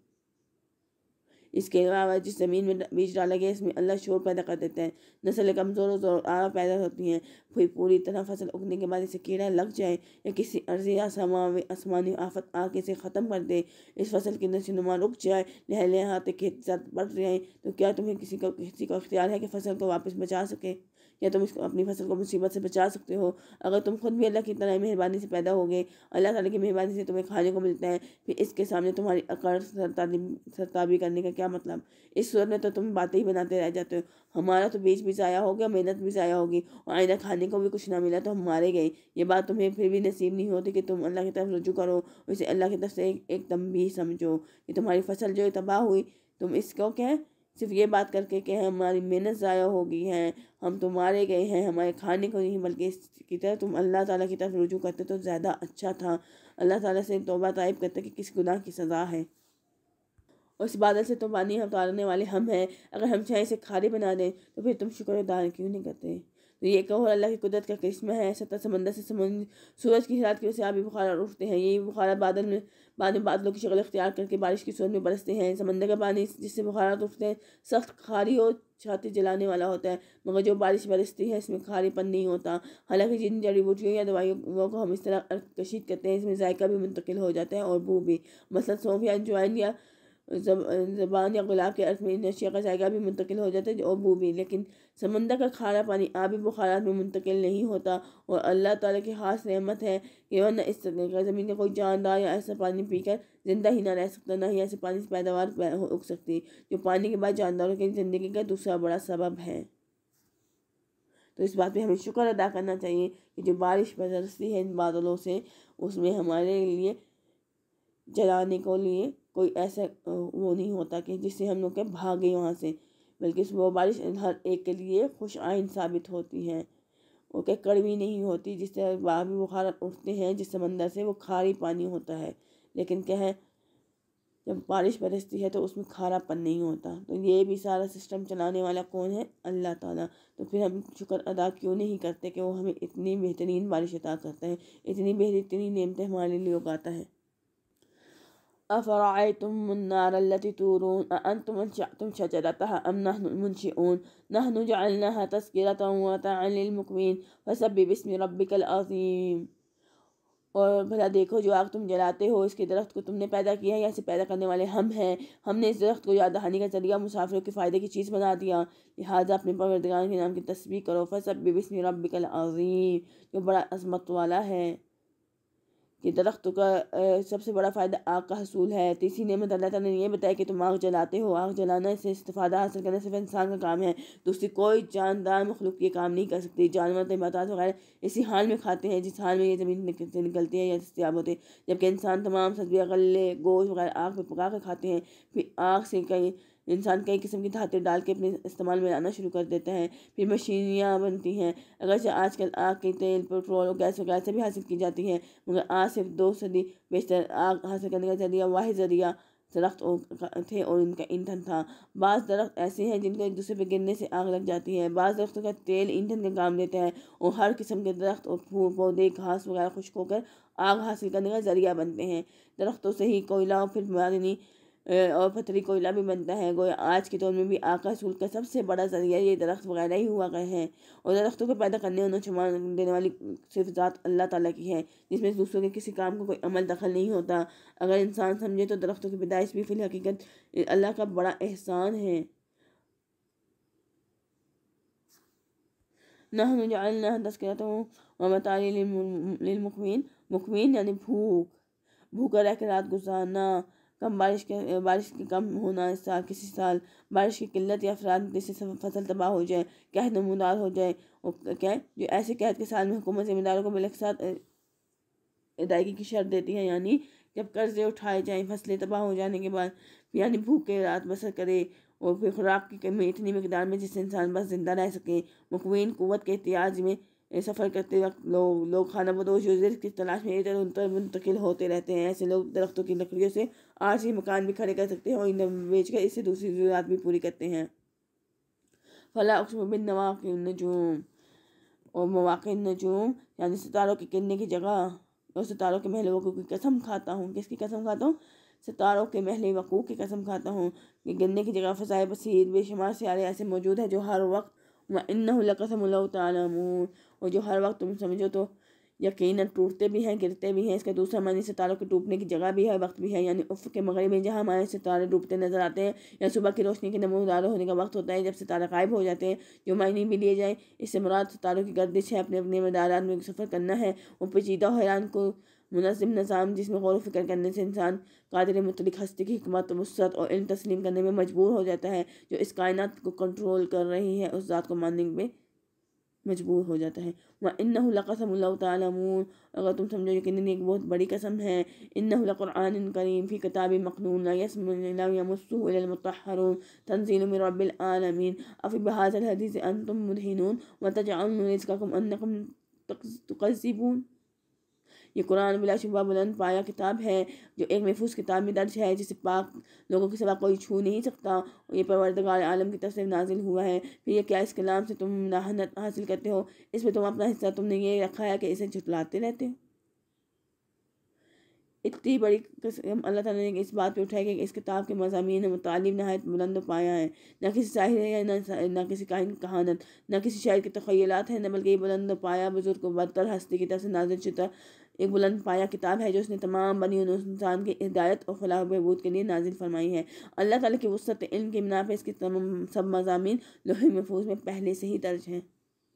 اس کے علاوہ جس زمین میں بیج ڈالا گیا اس میں اللہ شور پیدا کر دیتا ہے، نسلیں کمزور و زور آور پیدا ہوتی ہیں، پھر پوری طرح فصل اگنے کے بعد اسے کیڑا لگ جائے یا کسی عرضی یا سماوی آسمانی آفت آ کے اسے ختم کر دے، اس فصل کی نشو و نما رک جائے، لہلہاتے کھیت زاد بڑھ جائیں، تو کیا تمہیں کسی کو کسی کو اختیار ہے کہ فصل کو واپس بچا سکے، یا تم اس کو اپنی فصل کو مصیبت سے بچا سکتے ہو؟ اگر تم خود بھی اللہ کی طرح مہربانی سے پیدا ہو گئے، اللہ تعالیٰ کی مہربانی سے تمہیں کھانے کو ملتا ہے، پھر اس کے سامنے تمہاری عقل سرتابی کرنے کا کیا مطلب؟ اس صورت میں تو تم باتیں ہی بناتے رہ جاتے ہو، ہمارا تو بیج بھی ضائع ہو گیا، محنت بھی ضائع ہوگی، اور آئندہ کھانے کو بھی کچھ نہ ملا تو ہم مارے گئے۔ یہ بات تمہیں پھر بھی نصیب نہیں ہوتی کہ تم اللہ کی طرف رجوع کرو، اسے اللہ کی طرف سے ایک ایک تنبیہ سمجھو کہ تمہاری فصل جو تباہ ہوئی، تم اس کو کہیں صرف یہ بات کر کے کہ ہماری محنت ضائع ہو گئی ہے، ہم تو مارے گئے ہیں، ہمارے کھانے کو نہیں، بلکہ اس کی طرف تم اللہ تعالیٰ کی طرف رجوع کرتے تو زیادہ اچھا تھا۔ اللہ تعالیٰ سے توبہ طائب کرتے کہ کس گناہ کی سزا ہے، اور اس بادل سے تو پانی اتارنے والے ہم ہیں، اگر ہم چاہیں اسے کھارے بنا دیں تو پھر تم شکر ادا کیوں نہیں کرتے؟ تو یہ کہو اللہ کی قدرت کا کرشمہ ہے، ستر سمندر سے سمندر سورج کی ہلاکت کی وجہ سے آبی بخارات اٹھتے ہیں، یہی بخارات بادل میں بعد میں بادلوں کی شکل اختیار کر کے بارش کی صورت میں برستے ہیں۔ سمندر کا پانی جس سے بخارات اٹھتے ہیں سخت کھاری اور چھاتی جلانے والا ہوتا ہے، مگر جو بارش برستی ہے اس میں کھاری پن نہیں ہوتا۔ حالانکہ جن جڑی بوٹیوں یا دوائیوں کو ہم اس طرح کشید کرتے ہیں اس میں ذائقہ بھی منتقل ہو جاتا ہے اور بو بھی، مثلا سونف یا انجوائن یا زبان یا گلاب کے ارض میں ان اشیاء کا ذائقہ بھی منتقل ہو جاتا ہے اور بو بھی، لیکن سمندر کا کھارا پانی آبی بخارات میں منتقل نہیں ہوتا، اور اللہ تعالیٰ کی خاص نعمت ہے کہ ورنہ اس زمین کا کوئی جاندار یا ایسا پانی پی کر زندہ ہی نہ رہ سکتا، نہ ہی ایسے پانی سے پیداوار اگ سکتی، جو پانی کے بعد جانداروں کی زندگی کا دوسرا بڑا سبب ہے۔ تو اس بات پہ ہمیں شکر ادا کرنا چاہیے کہ جو بارش برستی ہے ان بادلوں سے، اس میں ہمارے لیے جلانے کو لیے کوئی ایسا وہ نہیں ہوتا کہ جس سے ہم لوگ کہ بھاگیں وہاں سے، بلکہ وہ بارش ہر ایک کے لیے خوش آئند ثابت ہوتی ہے، وہ کہ کڑوی نہیں ہوتی، جس طرح آبی بخارات اٹھتے ہیں جس سمندر سے وہ کھاری پانی ہوتا ہے، لیکن کیا ہے جب بارش برستی ہے تو اس میں کھارا پن نہیں ہوتا۔ تو یہ بھی سارا سسٹم چلانے والا کون ہے؟ اللہ تعالیٰ۔ تو پھر ہم شکر ادا کیوں نہیں کرتے کہ وہ ہمیں اتنی بہترین بارش عطا کرتا ہے، اتنی بہترین نعمتیں ہمارے لیے اگاتا ہے۔ أفرأيتم النار التي تورون أأنتم أنشأتم شجرتها أم نحن المنشئون نحن جعلناها تذكرة ومتاعا للمقوين فسبح باسم ربك العظيم۔ اور بھلا دیکھو جو آگ تم جلاتے ہو اس کے درخت کو تم نے پیدا کیا ہے یا اسے پیدا کرنے والے ہم ہیں؟ ہم نے اس درخت کو یاد دہانی کا ذریعہ مسافروں کے فائدے کی چیز بنا دیا، لہٰذا اپنے پروردگار کے نام کی تسبیح کرو، فسبح باسم ربک العظیم، جو بڑا عظمت والا ہے۔ کہ درخت کا سب سے بڑا فائدہ آگ کا حصول ہے۔ تیسری نعمت اللہ تعالیٰ نے یہ بتایا کہ تم آگ جلاتے ہو، آگ جلانا سے استفادہ حاصل کرنا صرف انسان کا کام ہے، دوسری کوئی جاندار مخلوق یہ کام نہیں کر سکتی۔ جانور نباتات وغیرہ اسی حال میں کھاتے ہیں جس حال میں یہ زمین سے نکلتے ہیں یا دستیاب ہوتے ہیں، جبکہ انسان تمام سبزیاں، غلے، گوشت وغیرہ آگ پہ پکا کر کھاتے ہیں۔ پھر آگ سے کئی انسان کئی قسم کی دھاتیں ڈال کے اپنے استعمال میں لانا شروع کر دیتا ہے، پھر مشینیاں بنتی ہیں، اگرچہ آج کل آگ کے تیل، پیٹرول اور گیس وغیرہ سے بھی حاصل کی جاتی ہے، مگر آج صرف دو صدی بیشتر آگ حاصل کرنے کا ذریعہ واحد ذریعہ درخت تھے اور ان کا ایندھن تھا۔ بعض درخت ایسے ہیں جن کو ایک دوسرے پہ گرنے سے آگ لگ جاتی ہے، بعض درختوں کا تیل ایندھن کا کام دیتا ہے، اور ہر قسم کے درخت اور پھول پودے گھاس وغیرہ خشک ہو کر آگ حاصل کرنے کا ذریعہ بنتے ہیں۔ درختوں سے ہی کوئلہ اور پھر معدنی اور پتھری کوئلہ بھی بنتا ہے، گویا آج کے دور میں بھی آگ کا حصول کا سب سے بڑا ذریعہ یہ درخت وغیرہ ہی ہوا گئے ہیں، اور درختوں کو پیدا کرنے اور نشوار دینے والی صرف ذات اللہ تعالیٰ کی ہے، جس میں دوسروں کے کسی کام کو کوئی عمل دخل نہیں ہوتا۔ اگر انسان سمجھے تو درختوں کی پیدائش بھی فی الحقیقت اللہ کا بڑا احسان ہے۔ نحن جعلناها تذکرة ومتاعا للمقوین، مقوین یعنی بھوک بھوکا رہ کے رات گزارنا، کم بارش کے بارش کی کم ہونا اس سال کسی سال، بارش کی قلت یا افراد جس سے فصل تباہ ہو جائے، قحط نمودار ہو جائے، کیا جو ایسے قحط کے سال میں حکومت ذمہ داروں کو بالاخص ادائیگی کی شرط دیتی ہے، یعنی جب قرضے اٹھائے جائیں فصلیں تباہ ہو جانے کے بعد، یعنی بھوکے رات بسر کرے اور پھر خوراک کی کمی اتنی مقدار میں جس سے انسان بس زندہ رہ سکے، مقوین قوت کے احتیاج میں سفر کرتے وقت لوگ لوگ خانہ بدوش اور رزق کی تلاش میں ادھر ادھر منتقل ہوتے رہتے ہیں۔ ایسے لوگ درختوں کی لکڑیوں سے عارضی مکان بھی کھڑے کر سکتے ہیں اور انہیں بیچ کر اس سے دوسری ضروریات بھی پوری کرتے ہیں۔ فلا اقسم بالنواقع النجوم اور مواقع النجوم یعنی ستاروں کے گرنے کی جگہ اور ستاروں کے محل وقوع کی قسم کھاتا ہوں۔ کس کی قسم کھاتا ہوں؟ ستاروں کے محل وقوع کی قسم کھاتا ہوں۔ یہ گرنے کی جگہ فضائے بصیر بے شمار سیارے ایسے موجود ہیں جو ہر وقت وَإِنَّهُ لَقَسَمٌ لَوْ تَعْلَمُونَ اور جو ہر وقت تم سمجھو تو یقیناً ٹوٹتے بھی ہیں گرتے بھی ہیں۔ اس کا دوسرا معنی ستاروں کے ڈوبنے کی جگہ بھی ہے وقت بھی ہے، یعنی افق کے مغرب میں جہاں ہمارے ستارے ڈوبتے نظر آتے ہیں، یا صبح کی روشنی کے نمودار ہونے کا وقت ہوتا ہے جب ستارے غائب ہو جاتے ہیں۔ جو معنی بھی لیے جائیں اس سے مراد ستاروں کی گردش ہے، اپنے اپنے مدارات میں سفر کرنا ہے، وہ پیچیدہ و حیران کو منظم نظام جس میں غور و فکر کرنے سے انسان قادر مطلق ہستی کی حکمت وسعت اور علم تسلیم کرنے میں مجبور ہو جاتا ہے، جو اس کائنات کو کنٹرول کر رہی ہے، اس ذات کو ماننے میں مجبور ہو جاتا ہے۔ وَإِنَّهُ لَقَسَمٌ لَوْ تَعْلَمُونَ اگر تم سمجھو یقیناً ایک بہت بڑی قسم ہے۔ إِنَّهُ لَقُرْآنٌ كَرِيمٌ فِي كِتَابٍ مَّكْنُونٍ لَا يَمُسُّهُ إِلَّا الْمُطَهَّرُونَ تَنزِيلٌ مِّن رَّبِّ الْعَالَمِينَ أَفَبِهَٰذَا الْحَدِيثِ أَنتُم مُدْهِنُونَ وَتَجْعَلُونَ رِزْقَكُمْ أَنَّكُمْ تُكَذِّبُونَ یہ قرآن بلا شبہ بلند پایا کتاب ہے جو ایک محفوظ کتاب میں درج ہے، جسے پاک لوگوں کے سوا کوئی چھو نہیں سکتا، اور یہ پروردگار عالم کی طرف سے نازل ہوا ہے۔ پھر یہ کیا اس کلام سے تم مداحنت حاصل کرتے ہو؟ اس میں تم اپنا حصہ تم نے یہ رکھا ہے کہ اسے جھٹلاتے رہتے ہو۔ اتنی بڑی قسم اللہ تعالیٰ نے اس بات پہ اٹھائی کہ اس کتاب کے مضامین و مطالب نہایت بلند و پایا ہے، نہ کسی ساحر ہے نہ کسی کاہن کہانت، نہ کسی شاعر کے تخیلات ہیں، نہ بلکہ یہ بلند و پایا بزرگ و برتر ہستی کی طرف سے نازل شدہ ایک بلند پایا کتاب ہے جو اس نے تمام بنی انسان کی ہدایت اور فلاح و بہبود کے لیے نازل فرمائی ہے۔ اللہ تعالیٰ کی وسعت علم کی بنا پہ اس کے تمام سب مضامین لوح محفوظ میں پہلے سے ہی درج ہیں۔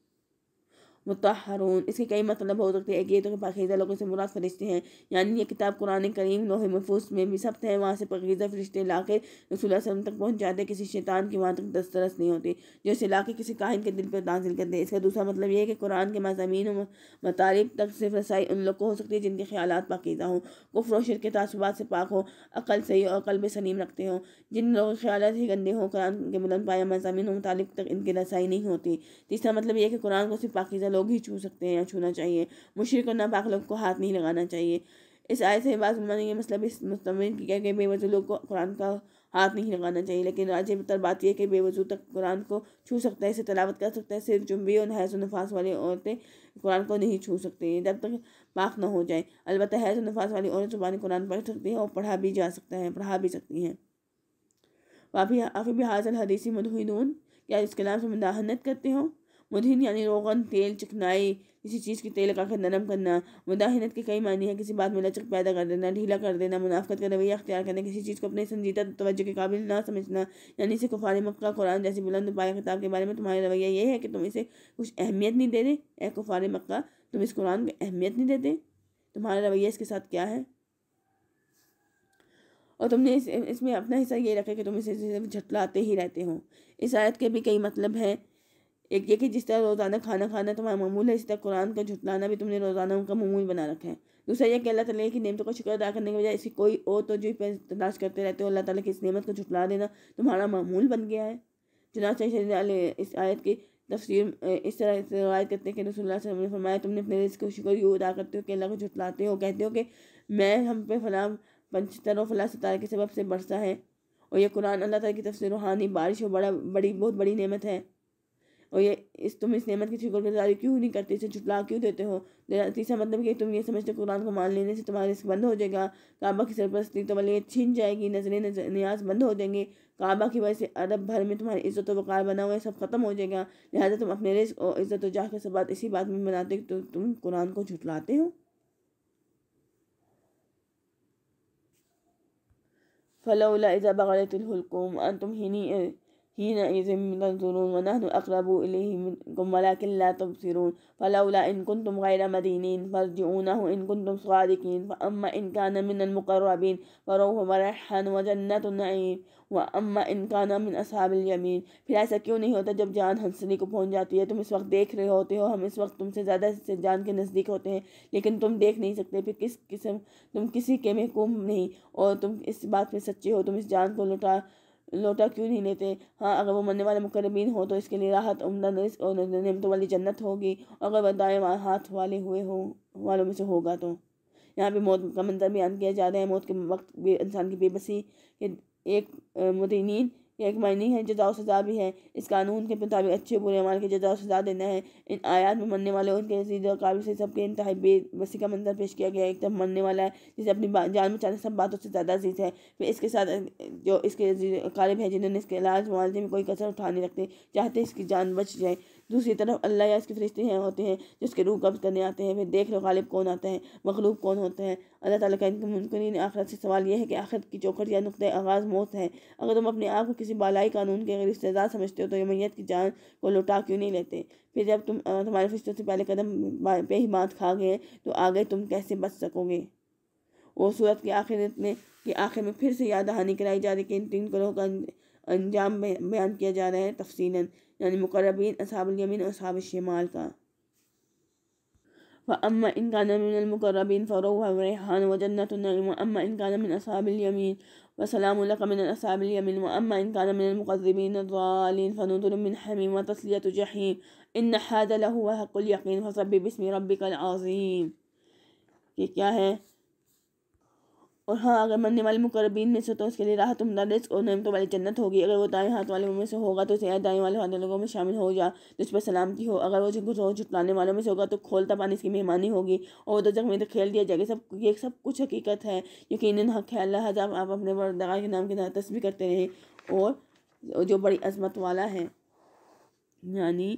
مطہرون اس کے کئی مطلب ہو سکتے ہیں، ایک یہ تو کہ پاکیزہ لوگوں سے مراد فرشتے ہیں، یعنی یہ کتاب قرآن کریم لوح محفوظ میں بھی ثبت ہے، وہاں سے پاکیزہ فرشتے لا کے رسول اللہ صلی اللہ علیہ وسلم تک پہنچ جاتے، کسی شیطان کی وہاں تک دسترس نہیں ہوتی جو اسے لا کے کسی کاہن کے دل پر نازل کر دے۔ اس کا دوسرا مطلب یہ ہے کہ قرآن کے مضامین و مطالب تک صرف رسائی ان لوگ کو ہو سکتی ہے جن کے خیالات پاکیزہ ہوں، کفر و شرک کے تعصبات سے پاک ہو، عقل صحیح اور قلب سلیم رکھتے ہوں۔ جن لوگوں کے خیالات ہی گندے ہوں قرآن کے بلند پایا مضامین و مطالب تک ان کی رسائی نہیں ہوتی۔ تیسرا مطلب یہ ہے کہ قرآن کو صرف پاکیزہ لوگ ہی چھو سکتے ہیں یا چھونا چاہیے، مشرک اور ناپاک لوگ کو ہاتھ نہیں لگانا چاہیے۔ اس آیت سے بعض علماء نے یہ مسئلہ بھی مستمر کیا کہ بے وضو لوگ کو قرآن کا ہاتھ نہیں لگانا چاہیے، لیکن راجح تر بات یہ ہے کہ بے وضو تک قرآن کو چھو سکتا ہے، اسے تلاوت کر سکتا ہے، صرف جنبی اور حیض و نفاس والی عورتیں قرآن کو نہیں چھو سکتے ہیں جب تک پاک نہ ہو جائیں۔ البتہ حیض و نفاس والی عورت زبان قرآن پڑھ سکتی ہیں اور پڑھا بھی جا سکتا ہے پڑھا بھی سکتی ہیں۔ وافی بحاظ الحدیث مدہنون کیا اس کلام سے مداحنت کرتے ہو؟ مدہن یعنی روغن، تیل، چکنائی، کسی چیز کی تیل لگا کر نرم کرنا۔ مداحنت کے کئی معنی ہیں، کسی بات میں لچک پیدا کر دینا، ڈھیلا کر دینا، منافقت کا رویہ اختیار کرنا، کسی چیز کو اپنے سنجیدہ توجہ کے قابل نہ سمجھنا، یعنی اسے کفار مکہ قرآن جیسی بلند پایا کتاب کے بارے میں تمہارا رویہ یہ ہے کہ تم اسے کچھ اہمیت نہیں دے رہے۔ اے کفار مکہ تم اس قرآن کو اہمیت نہیں دیتے، تمہارا رویہ اس کے ساتھ کیا ہے؟ اور تم نے اس, اس میں اپنا حصہ یہ رکھا کہ تم اسے جھٹلاتے ہی رہتے ہو۔ اس آیت کے بھی کئی مطلب ہیں، ایک یہ کہ جس طرح روزانہ کھانا کھانا تمہارا معمول ہے، اسی طرح قرآن کا جھٹلانا بھی تم نے روزانہ ان کا معمول بنا رکھا ہے۔ دوسرا یہ کہ اللہ تعالیٰ کی نعمتوں کا شکر ادا کرنے کے بجائے اسی کوئی اور توجہ پہ تلاش کرتے رہتے ہو، اللہ تعالیٰ کی اس نعمت کو جھٹلا دینا تمہارا معمول بن گیا ہے۔ چنانچہ اس آیت کی تفسیر اس طرح روایت کرتے ہیں کہ رسول اللہ صلی اللہ علیہ وسلم نے فرمایا تم نے اپنے رزق کو شکر یوں ادا کرتے ہو کہ اللہ کو جھٹلاتے ہو، کہتے ہو کہ میں ہم پہ فلاں پنچتر و فلاں ستارے کے سبب سے برسا ہے، اور یہ قرآن اللہ تعالیٰ کی طرف سے روحانی بارش اور بڑا بڑی بہت بڑی نعمت ہے، اور یہ اس تم اس نعمت کی شکر گزاری کیوں نہیں کرتے، اسے جھٹلا کیوں دیتے ہو؟ تیسرا مطلب کہ تم یہ سمجھتے قرآن کو مان لینے سے تمہارا رزق بند ہو جائے گا، کعبہ کی سرپرستی تو ولی چھن جائے گی، نظریں نیاز بند ہو جائیں گے، کعبہ کی وجہ سے عرب بھر میں تمہاری عزت و وقار بنا ہوا ہے سب ختم ہو جائے گا، لہٰذا تم اپنے رزق اور عزت و جاہ کے سبب اسی بات میں بناتے کہ تو تم قرآن کو جھٹلاتے ہو۔ فلولا اذا بلغت الحلقوم انتم حينئذ تنظرون ونحن أقرب إليه منكم ولكن لا تبصرون فلولا إن كنتم غير مدينين فارجعونه إن كنتم صادقين فأما إن كان من المقربين فروح وريحان وجنة نعيم وأما إن كان من أصحاب اليمين۔ پھر ایسا کیوں نہیں ہوتا جب جان ہنسنے کو پہنچ جاتی ہے؟ تم اس وقت دیکھ رہے ہوتے ہو، ہم اس وقت تم سے زیادہ سے جان کے نزدیک ہوتے ہیں، لیکن تم دیکھ نہیں سکتے۔ پھر کس قسم تم کسی کے محکوم نہیں، اور تم اس بات میں سچے ہو، تم اس جان کو لوٹا لوٹا کیوں نہیں لیتے؟ ہاں، اگر وہ مرنے والے مقربین ہو تو اس کے لیے راحت، عمدہ رزق اور نعمتوں والی جنت ہوگی، اگر وہ دائیں ہاتھ والے ہوئے ہو والوں میں سے ہوگا تو۔ یہاں پہ موت کا منظر بیان کیا جا رہا ہے۔ موت کے وقت بھی انسان کی بے بسی کہ ایک مدینین ایک معنی ہے، جزا و سزا بھی ہے۔ اس قانون کے مطابق اچھے برے اعمال کی جزا و سزا دینا ہے۔ ان آیات میں مرنے والے ان کے عزیز اور قابل سے سب کے انتہائی بے بسی کا منظر پیش کیا گیا ہے۔ ایک طرف مرنے والا ہے جسے اپنی جان بچانے سب باتوں سے زیادہ عزیز ہے، پھر اس کے ساتھ جو اس کے عزیز قارب ہے جنہوں نے اس کے علاج معالجے میں کوئی کسر اٹھا نہیں رکھتے، چاہتے اس کی جان بچ جائے۔ دوسری طرف اللہ یا اس کے فرشتے ہیں ہوتے ہیں جو اس کے روح قبض کرنے آتے ہیں۔ پھر دیکھ لو غالب کون آتا ہے، مغلوب کون ہوتا ہے۔ اللہ تعالیٰ کا ان منکرین آخرت سے سوال یہ ہے کہ آخرت کی چوکھٹ یا نقطۂ آغاز موت ہے۔ اگر تم اپنے آپ کو کسی بالائی قانون کے غیر استعداد سمجھتے ہو تو یہ میت کی جان کو لوٹا کیوں نہیں لیتے؟ پھر جب تم تمہارے فرشتوں سے پہلے قدم پہ ہی مات کھا گئے تو آگے تم کیسے بچ سکو گے؟ وہ صورت کے آخرت میں کہ آخر میں پھر سے یاد دہانی کرائی جا رہی کہ ان تین گروہوں کا انجام بیان کیا جا رہا ہے تفصیلاً، یعنی مقربین، اصحاب الیمین اور اصحاب الشمال کا۔ فَأَمَّا إِنْ كَانَ مِنَ الْمُقَرَّبِينَ فَرَوْحٌ وَرَيْحَانٌ وَجَنَّةُ نَعِيمٍ وَأَمَّا إِنْ كَانَ مِنْ أَصْحَابِ الْيَمِينِ وَسَلَامٌ لَكَ مِنْ أَصْحَابِ الْيَمِينِ وَأَمَّا إِنْ كَانَ مِنَ الْمُكَذِّبِينَ الضَّالِّينَ فَنُزُلٌ مِّنْ حَمِيمٍ وَتَصْلِيَةُ جَحِيمٍ إِنَّ هَذَا لَهُوَ حَقُّ الْيَقِينِ فَسَبِّحْ بِاسْمِ رَبِّكَ الْعَظِيمِ۔ یہ کیا ہے؟ اور ہاں، اگر مرنے والے مقربین میں سے تو اس کے لیے راحت، عمدہ رزق اور نعمتوں والی جنت ہوگی۔ اگر وہ دائیں ہاتھ والوں میں سے ہوگا تو اسے دائیں والے ہاتھ لوگوں میں شامل ہو جا تو اس پر سلامتی ہو۔ اگر وہ گھسو جھٹلانے والوں میں سے ہوگا تو کھولتا پانی اس کی مہمانی ہوگی اور وہ دوزخ میں کھیل دیا جائے گا۔ سب یہ سب کچھ حقیقت ہے، یقیناً حق ہے۔ اللہ حضاب آپ اپنے پروردگار کے نام کے تسبیح کرتے رہیں، اور جو بڑی عظمت والا ہے۔ یعنی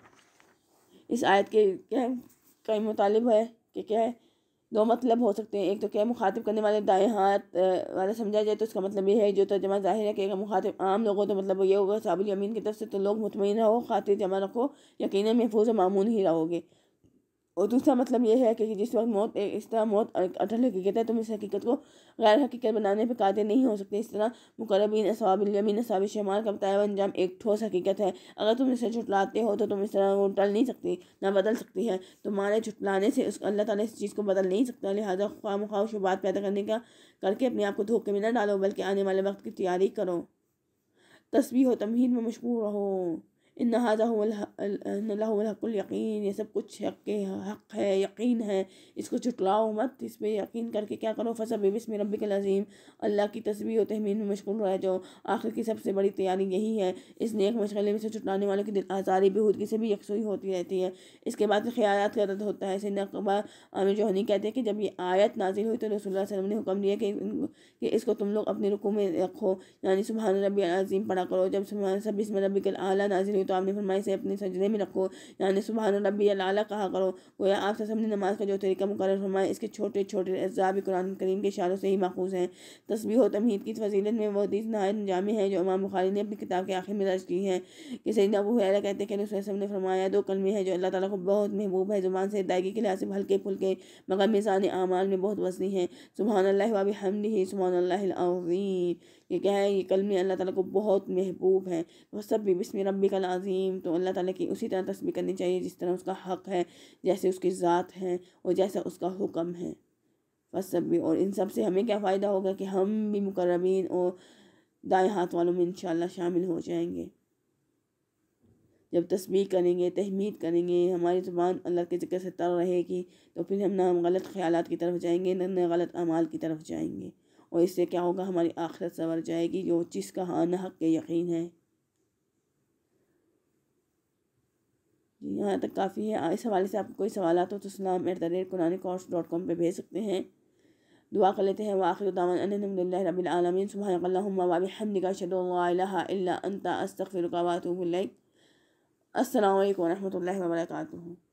اس آیت کے کیا کئی مطالب ہے کہ کیا ہے، دو مطلب ہو سکتے ہیں۔ ایک تو کیا مخاطب کرنے والے دائیں ہاتھ والا سمجھا جائے تو اس کا مطلب یہ ہے، جو ترجمہ ظاہر ہے کہ اگر مخاطب عام لوگوں تو مطلب یہ ہوگا اصحاب الیمین کی طرف سے، تو لوگ مطمئن رہو، خاطر جمع رکھو، یقیناً محفوظ و معمون ہی رہو گے۔ اور دوسرا مطلب یہ ہے کہ جس وقت موت اس طرح موت اٹل حقیقت ہے، تم اس حقیقت کو غیر حقیقت بنانے پہ قادر نہیں ہو سکتے۔ اس طرح مقربین، اصحاب الیمین، اصحاب الشمال کا بتایا ہوا انجام ایک ٹھوس حقیقت ہے۔ اگر تم اسے جھٹلاتے ہو تو تم اس طرح وہ ٹل نہیں سکتی، نہ بدل سکتی ہے۔ تمہارے جھٹلانے سے اس اللہ تعالیٰ اس چیز کو بدل نہیں سکتا، لہٰذا خواہ مخواہ شبہات پیدا کرنے کا کر کے اپنے آپ کو دھوکے میں نہ ڈالو، بلکہ آنے والے وقت کی تیاری کرو، تسبیح و تمہید میں مشغول رہو۔ ان ھذا هو لہو الحق الیقین، یہ سب کچھ حق حق ہے، یقین ہے، اس کو جھٹلاؤ مت، اس پہ یقین کر کے کیا کرو، فسبح باسم ربک العظیم، اللہ کی تسبیح و تحمید میں مشغول رہ جاؤ۔ آخر کی سب سے بڑی تیاری یہی ہے۔ اس نیک مشغلے میں سے جھٹلانے والوں کی دل آزاری بےہودگی سے بھی یکسوئی ہوتی رہتی ہے۔ اس کے بعد خیالات کا رد ہوتا ہے۔ سیدنا عقبہ عامر جوہنی کہتے ہیں کہ جب یہ آیت نازل ہوئی تو رسول اللہ صلی اللہ علیہ وسلم نے حکم دیا کہ کہ اس کو تم لوگ اپنے رکوع میں رکھو، یعنی سبحان ربی العظیم پڑھا کرو۔ جب سبح باسم ربک الاعلیٰ نازل ہوئی تو آپ نے فرمایا اسے اپنے سجدے میں رکھو، یعنی سبحان ربی الاعلیٰ کہا کرو۔ گویا آپ سے نے نماز کا جو طریقہ مقرر فرمایا، اس کے چھوٹے چھوٹے اجزاء بھی قرآن کریم کے اشاروں سے ہی ماخوذ ہیں۔ تسبیح و تمہید کی فضیلت میں وہ حدیث نہایت جامع ہے جو امام بخاری نے اپنی کتاب کے آخر میں درج کی ہے کہ سیدنا ابو ہریرہ کہتے ہیں کہ رسول اللہ صلی اللہ علیہ وسلم نے فرمایا، دو کلمے ہیں جو اللہ تعالیٰ کو بہت محبوب ہے، زبان سے ادائیگی کے لحاظ سے ہلکے پھلکے مگر میزان اعمال میں بہت وزنی ہیں، سبحان اللہ و بحمدہ سبحان اللہ العظیم۔ یہ کیا ہے؟ یہ کلمے اللہ تعالیٰ کو بہت محبوب ہیں۔ وسبح باسم ربک العظیم، تو اللہ تعالیٰ کی اسی طرح تسبیح کرنی چاہیے جس طرح اس کا حق ہے، جیسے اس کی ذات ہے اور جیسا اس کا حکم ہے۔ وسبح، اور ان سب سے ہمیں کیا فائدہ ہوگا کہ ہم بھی مقربین اور دائیں ہاتھ والوں میں انشاءاللہ شامل ہو جائیں گے۔ جب تسبیح کریں گے، تحمید کریں گے، ہماری زبان اللہ کے ذکر سے تر رہے گی، تو پھر ہم نہ غلط خیالات کی طرف جائیں گے، نہ غلط اعمال کی طرف جائیں گے، اور اس سے کیا ہوگا، ہماری آخرت سنور جائے گی، جو چیز کا ہاں نہ حق کے یقین ہے۔ جی، یہاں تک کافی ہے۔ اس حوالے سے آپ کو کوئی سوالات ہو تو Islam at the rate Quran course dot com پہ بھیج سکتے ہیں۔ دعا کر لیتے ہیں۔ وآخر دعوانا ان الحمد للہ رب العالمین، سبحانک اللہم وبحمدک، اشہد ان لا الہ الا انت، استغفرک واتوب الیک۔ السلام علیکم ورحمۃ اللہ وبرکاتہ۔